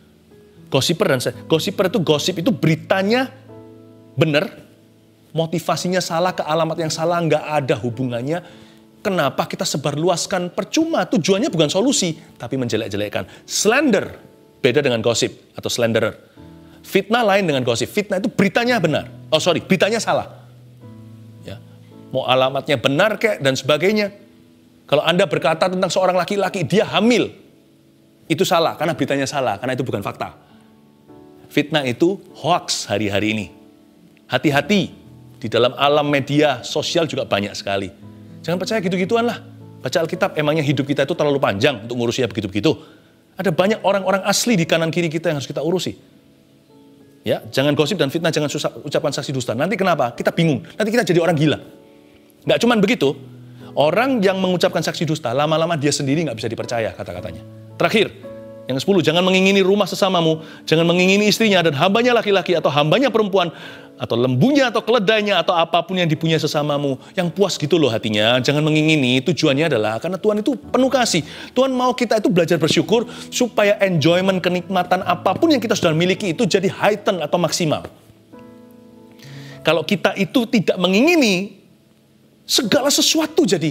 Gossiper itu gosip itu beritanya benar, motivasinya salah, ke alamat yang salah, nggak ada hubungannya. Kenapa kita sebarluaskan? Percuma, tujuannya bukan solusi, tapi menjelek-jelekkan. Slander beda dengan gosip atau slanderer. Fitnah lain dengan gosip. Fitnah itu beritanya benar. Beritanya salah. Ya. Mau alamatnya benar kek dan sebagainya. Kalau Anda berkata tentang seorang laki-laki, dia hamil. Itu salah, karena beritanya salah, karena itu bukan fakta. Fitnah itu hoax hari-hari ini. Hati-hati, di dalam alam media sosial juga banyak sekali. Jangan percaya gitu-gituan lah. Baca Alkitab, emangnya hidup kita itu terlalu panjang untuk ngurusinya begitu-begitu. Ada banyak orang-orang asli di kanan kiri kita yang harus kita urusi. Ya, jangan gosip dan fitnah, jangan ucapan saksi dusta. Nanti kenapa? Kita bingung. Nanti kita jadi orang gila. Nggak cuman begitu, orang yang mengucapkan saksi dusta, lama-lama dia sendiri nggak bisa dipercaya kata-katanya. Terakhir, yang ke-10, jangan mengingini rumah sesamamu, jangan mengingini istrinya dan hambanya laki-laki atau hambanya perempuan, atau lembunya atau keledainya atau apapun yang dipunyai sesamamu. Yang puas gitu loh hatinya, jangan mengingini. Tujuannya adalah karena Tuhan itu penuh kasih. Tuhan mau kita itu belajar bersyukur supaya enjoyment, kenikmatan apapun yang kita sudah miliki itu jadi heighten atau maksimal. Kalau kita itu tidak mengingini, segala sesuatu jadi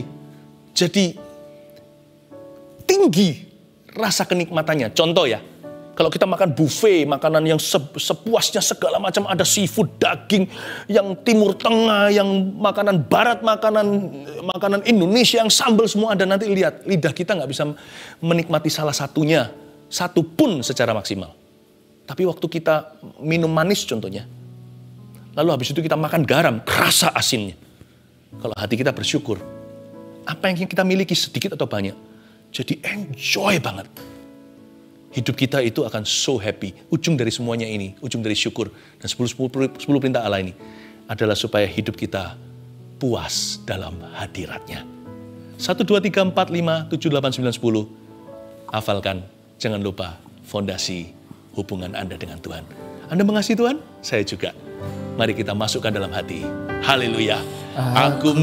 tinggi rasa kenikmatannya. Contoh ya, kalau kita makan buffet, makanan yang sepuasnya segala macam, ada seafood, daging, yang Timur Tengah, yang makanan Barat, makanan Indonesia, yang sambal semua ada. Nanti lihat, lidah kita nggak bisa menikmati salah satunya, satu pun secara maksimal. Tapi waktu kita minum manis contohnya, lalu habis itu kita makan garam, kerasa asinnya. Kalau hati kita bersyukur, apa yang kita miliki sedikit atau banyak, jadi enjoy banget. Hidup kita itu akan so happy. Ujung dari semuanya ini, ujung dari syukur. Dan 10 perintah Allah ini adalah supaya hidup kita puas dalam hadiratnya. 1, 2, 3, 4, 5, 7, 8, 9, 10. Hafalkan, jangan lupa fondasi hubungan Anda dengan Tuhan. Anda mengasihi Tuhan? Saya juga. Mari kita masukkan dalam hati. Haleluya. Aku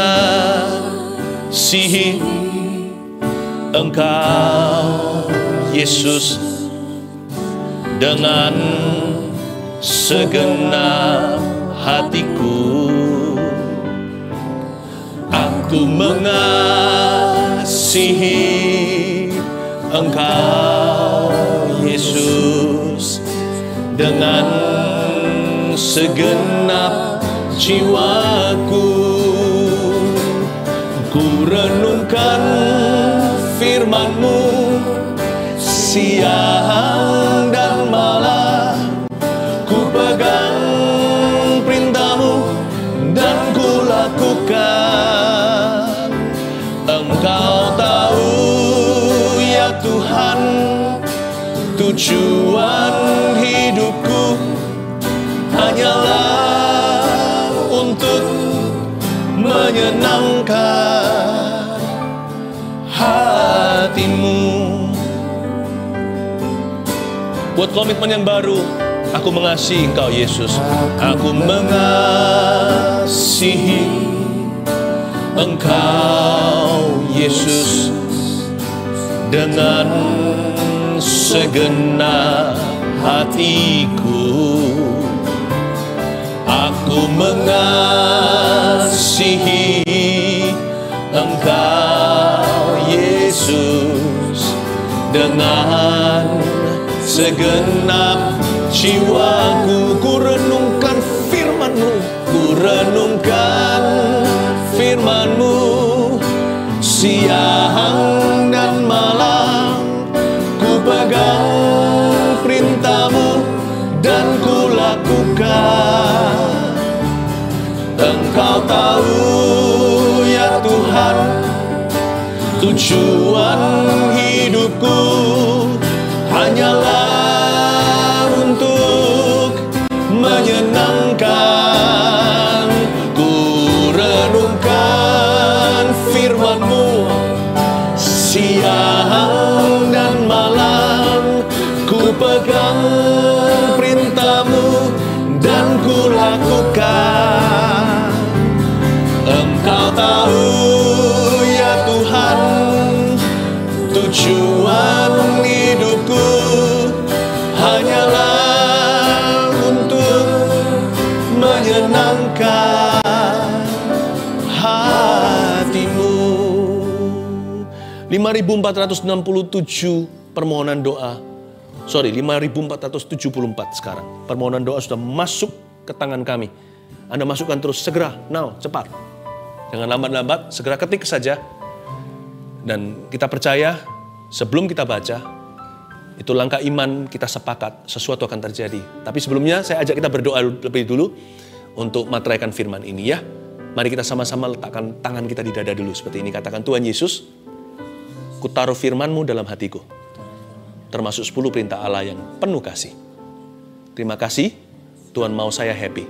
mengasihi Engkau, Yesus, dengan segenap hatiku. Aku mengasihi Engkau, Yesus, dengan segenap jiwaku. Ku renungkan firman-Mu siang dan malam, ku pegang perintah-Mu dan ku lakukan. Engkau Tujuan hidupku hanyalah untuk menyenangkan hatimu. Buat komitmen yang baru, aku mengasihi Engkau Yesus. Aku mengasihi Engkau Yesus dengan segenap hatiku. Aku mengasihi Engkau Yesus dengan segenap jiwaku. Ku renungkan firman-Mu, ku renungkan firman-Mu siang dan malam. Ku pegang perintah-Mu dan ku lakukan. Engkau tahu ya Tuhan, tujuan hidupku hanyalah untuk menyenangkan. Ku renungkan firman-Mu siang dan malam. Ku pegang perintah-Mu dan ku lakukan. Engkau tahu ya Tuhan, tujuan hidupku hanyalah untuk menyenangkan hati-Mu. 5.467 permohonan doa. 5.474 sekarang. Permohonan doa sudah masuk ke tangan kami. Anda masukkan terus, segera, now, cepat. Jangan lambat-lambat, segera ketik saja. Dan kita percaya, sebelum kita baca, itu langkah iman kita sepakat, sesuatu akan terjadi. Tapi sebelumnya saya ajak kita berdoa lebih dulu untuk materaikan firman ini ya. Mari kita sama-sama letakkan tangan kita di dada dulu seperti ini. Katakan, Tuhan Yesus, ku taruh firman-Mu dalam hatiku. Termasuk 10 perintah Allah yang penuh kasih. Terima kasih, Tuhan mau saya happy.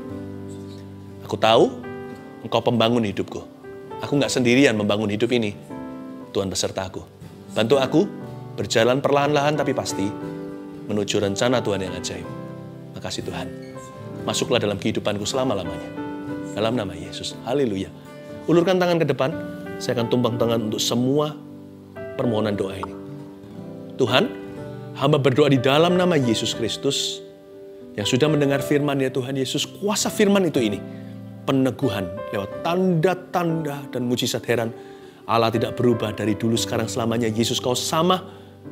Aku tahu Engkau pembangun hidupku. Aku gak sendirian membangun hidup ini. Tuhan beserta aku. Bantu aku berjalan perlahan-lahan tapi pasti menuju rencana Tuhan yang ajaib. Makasih Tuhan. Masuklah dalam kehidupanku selama-lamanya. Dalam nama Yesus. Haleluya. Ulurkan tangan ke depan. Saya akan tumpang tangan untuk semua permohonan doa ini. Tuhan, hamba berdoa di dalam nama Yesus Kristus yang sudah mendengar firman ya Tuhan Yesus. Kuasa firman itu ini. Peneguhan lewat tanda-tanda dan mujizat heran. Allah tidak berubah dari dulu sekarang selamanya. Yesus kau sama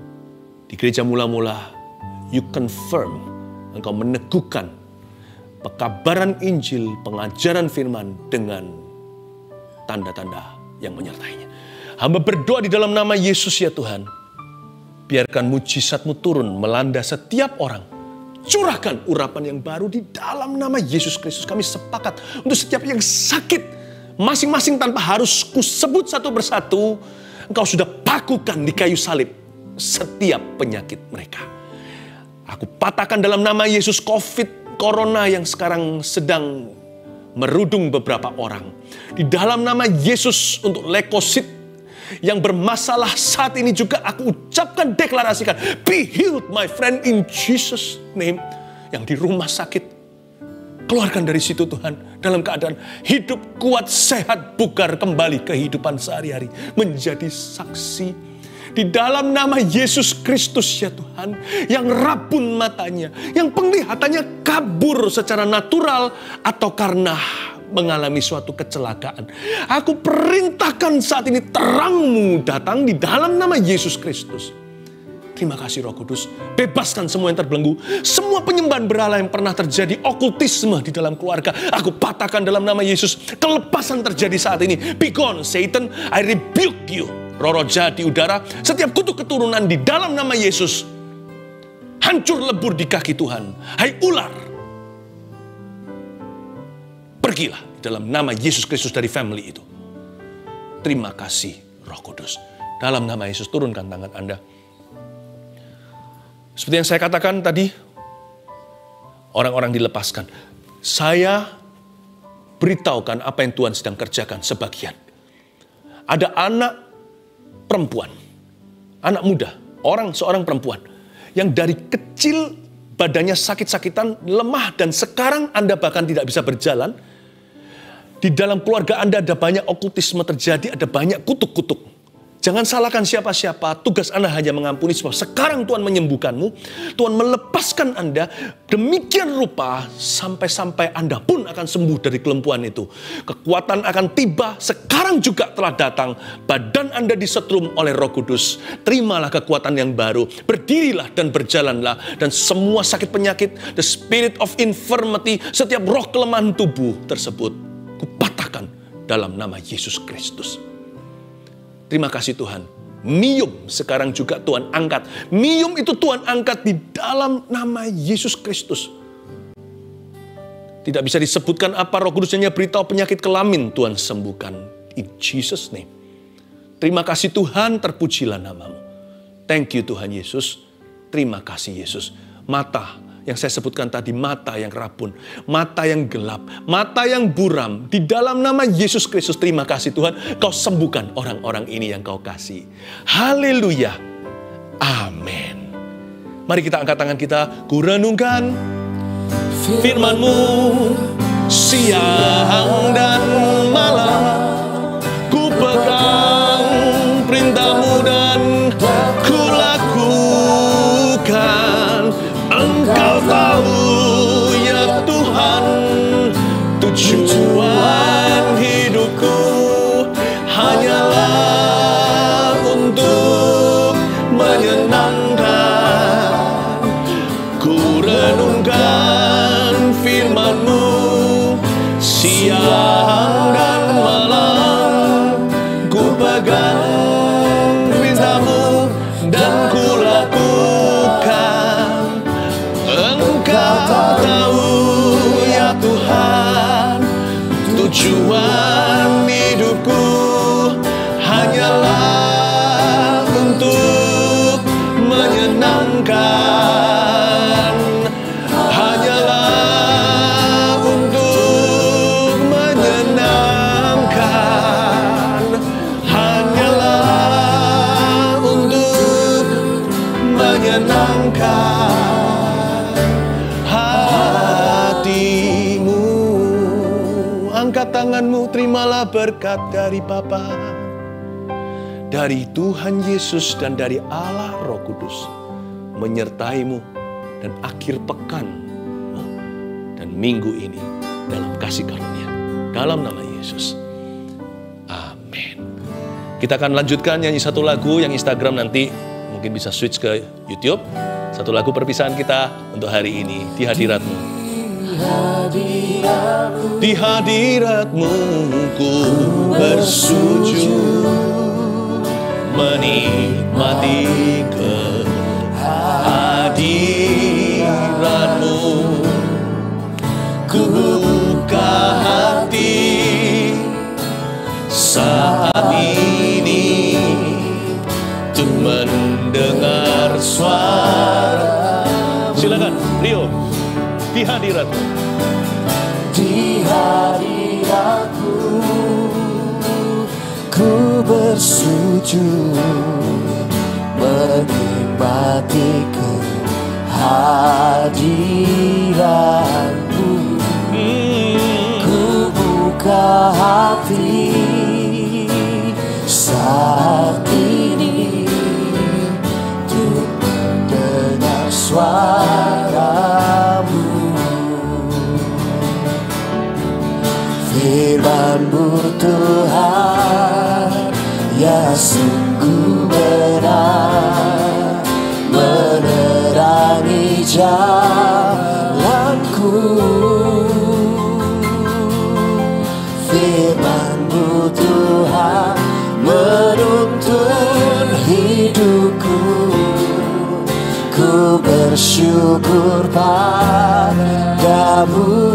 di gereja mula-mula. You confirm. Engkau meneguhkan pekabaran Injil, pengajaran firman dengan tanda-tanda yang menyertainya. Hamba berdoa di dalam nama Yesus ya Tuhan. Biarkan mujizat-Mu turun melanda setiap orang. Curahkan urapan yang baru di dalam nama Yesus Kristus. Kami sepakat untuk setiap yang sakit. Masing-masing tanpa harus kusebut satu persatu. Engkau sudah pakukan di kayu salib setiap penyakit mereka. Aku patahkan dalam nama Yesus COVID, Corona yang sekarang sedang merudung beberapa orang. Di dalam nama Yesus untuk leukosit yang bermasalah saat ini juga aku ucapkan, deklarasikan. Be healed my friend in Jesus name. Yang di rumah sakit, keluarkan dari situ Tuhan. Dalam keadaan hidup kuat, sehat, bugar kembali kehidupan sehari-hari. Menjadi saksi. Di dalam nama Yesus Kristus ya Tuhan. Yang rabun matanya. Yang penglihatannya kabur secara natural. Atau karena mengalami suatu kecelakaan. Aku perintahkan saat ini terang-Mu datang di dalam nama Yesus Kristus. Terima kasih Roh Kudus. Bebaskan semua yang terbelenggu. Semua penyembahan berhala yang pernah terjadi. Okultisme di dalam keluarga. Aku patahkan dalam nama Yesus. Kelepasan terjadi saat ini. Be gone Satan. I rebuke you. Roh-roh jahat di udara. Setiap kutuk keturunan di dalam nama Yesus. Hancur lebur di kaki Tuhan. Hai ular. Pergilah dalam nama Yesus Kristus dari family itu. Terima kasih Roh Kudus. Dalam nama Yesus turunkan tangan Anda. Seperti yang saya katakan tadi, orang-orang dilepaskan. Saya beritahukan apa yang Tuhan sedang kerjakan sebagian. Ada anak perempuan, anak muda, seorang perempuan, yang dari kecil badannya sakit-sakitan, lemah, dan sekarang Anda bahkan tidak bisa berjalan. Di dalam keluarga Anda ada banyak okultisme terjadi, ada banyak kutuk-kutuk. Jangan salahkan siapa-siapa, tugas Anda hanya mengampuni, sebab sekarang Tuhan menyembuhkanmu, Tuhan melepaskan Anda demikian rupa sampai-sampai Anda pun akan sembuh dari kelempuan itu. Kekuatan akan tiba, sekarang juga telah datang, badan Anda disetrum oleh Roh Kudus. Terimalah kekuatan yang baru, berdirilah dan berjalanlah, dan semua sakit penyakit, the spirit of infirmity, setiap roh kelemahan tubuh tersebut, kupatahkan dalam nama Yesus Kristus. Terima kasih Tuhan. Mium sekarang juga Tuhan angkat. Mium itu Tuhan angkat di dalam nama Yesus Kristus. Tidak bisa disebutkan apa, Roh Kudus hanya beritahu penyakit kelamin Tuhan sembuhkan. In Jesus name. Terima kasih Tuhan, terpujilah namamu. Thank you Tuhan Yesus. Terima kasih Yesus. Mata yang saya sebutkan tadi, mata yang rabun, mata yang gelap, mata yang buram, di dalam nama Yesus Kristus, terima kasih Tuhan, Kau sembuhkan orang-orang ini yang Kau kasih. Haleluya. Amin. Mari kita angkat tangan kita, ku renungkan firman-Mu siang dan malam, ku pegang perintah-Mu dan ku lakukan. Engkau tahu ya Tuhan, tujuan hidupku hanyalah untuk menyenangkan. Ku renungkan firman-Mu siang dan malam, ku pegang perintah-Mu dan ku lakukan. Engkau tahu ya Tuhan, tujuan hidupku hanyalah untuk menyenangkan. Hanyalah untuk menyenangkan. Hanyalah untuk menyenangkan. Angkat tanganmu, terimalah berkat dari Bapa, dari Tuhan Yesus dan dari Allah Roh Kudus, menyertaimu dan akhir pekan dan minggu ini dalam kasih karunia, dalam nama Yesus. Amin. Kita akan lanjutkan nyanyi satu lagu, yang Instagram nanti mungkin bisa switch ke YouTube. Satu lagu perpisahan kita untuk hari ini, Di Hadirat-Mu. Di hadirat-Mu ku bersujud, menikmati kehadiran-Mu. Ku buka hati saat ini untuk mendengar suara. Silakan, Rio. Di hadirat-Mu. Di hadirat-Mu ku bersujud, menikmati kehadiran-Mu. Ku buka hati saat ini untuk mendengar suara-Mu. Firman-Mu Tuhan, ya sungguh benar, menerangi jalanku. Firman-Mu Tuhan, menuntun hidupku. Ku bersyukur padamu.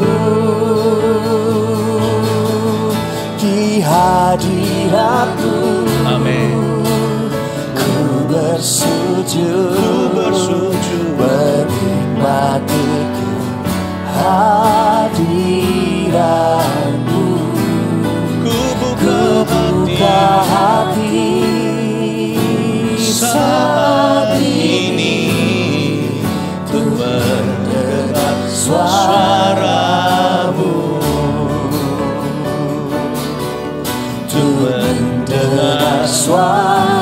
Di hadirat-Mu, amin. Ku bersujud, kehadiran-Mu. Ku Buka hati saat ini untuk mendengar suara-Mu, untuk mendengar suara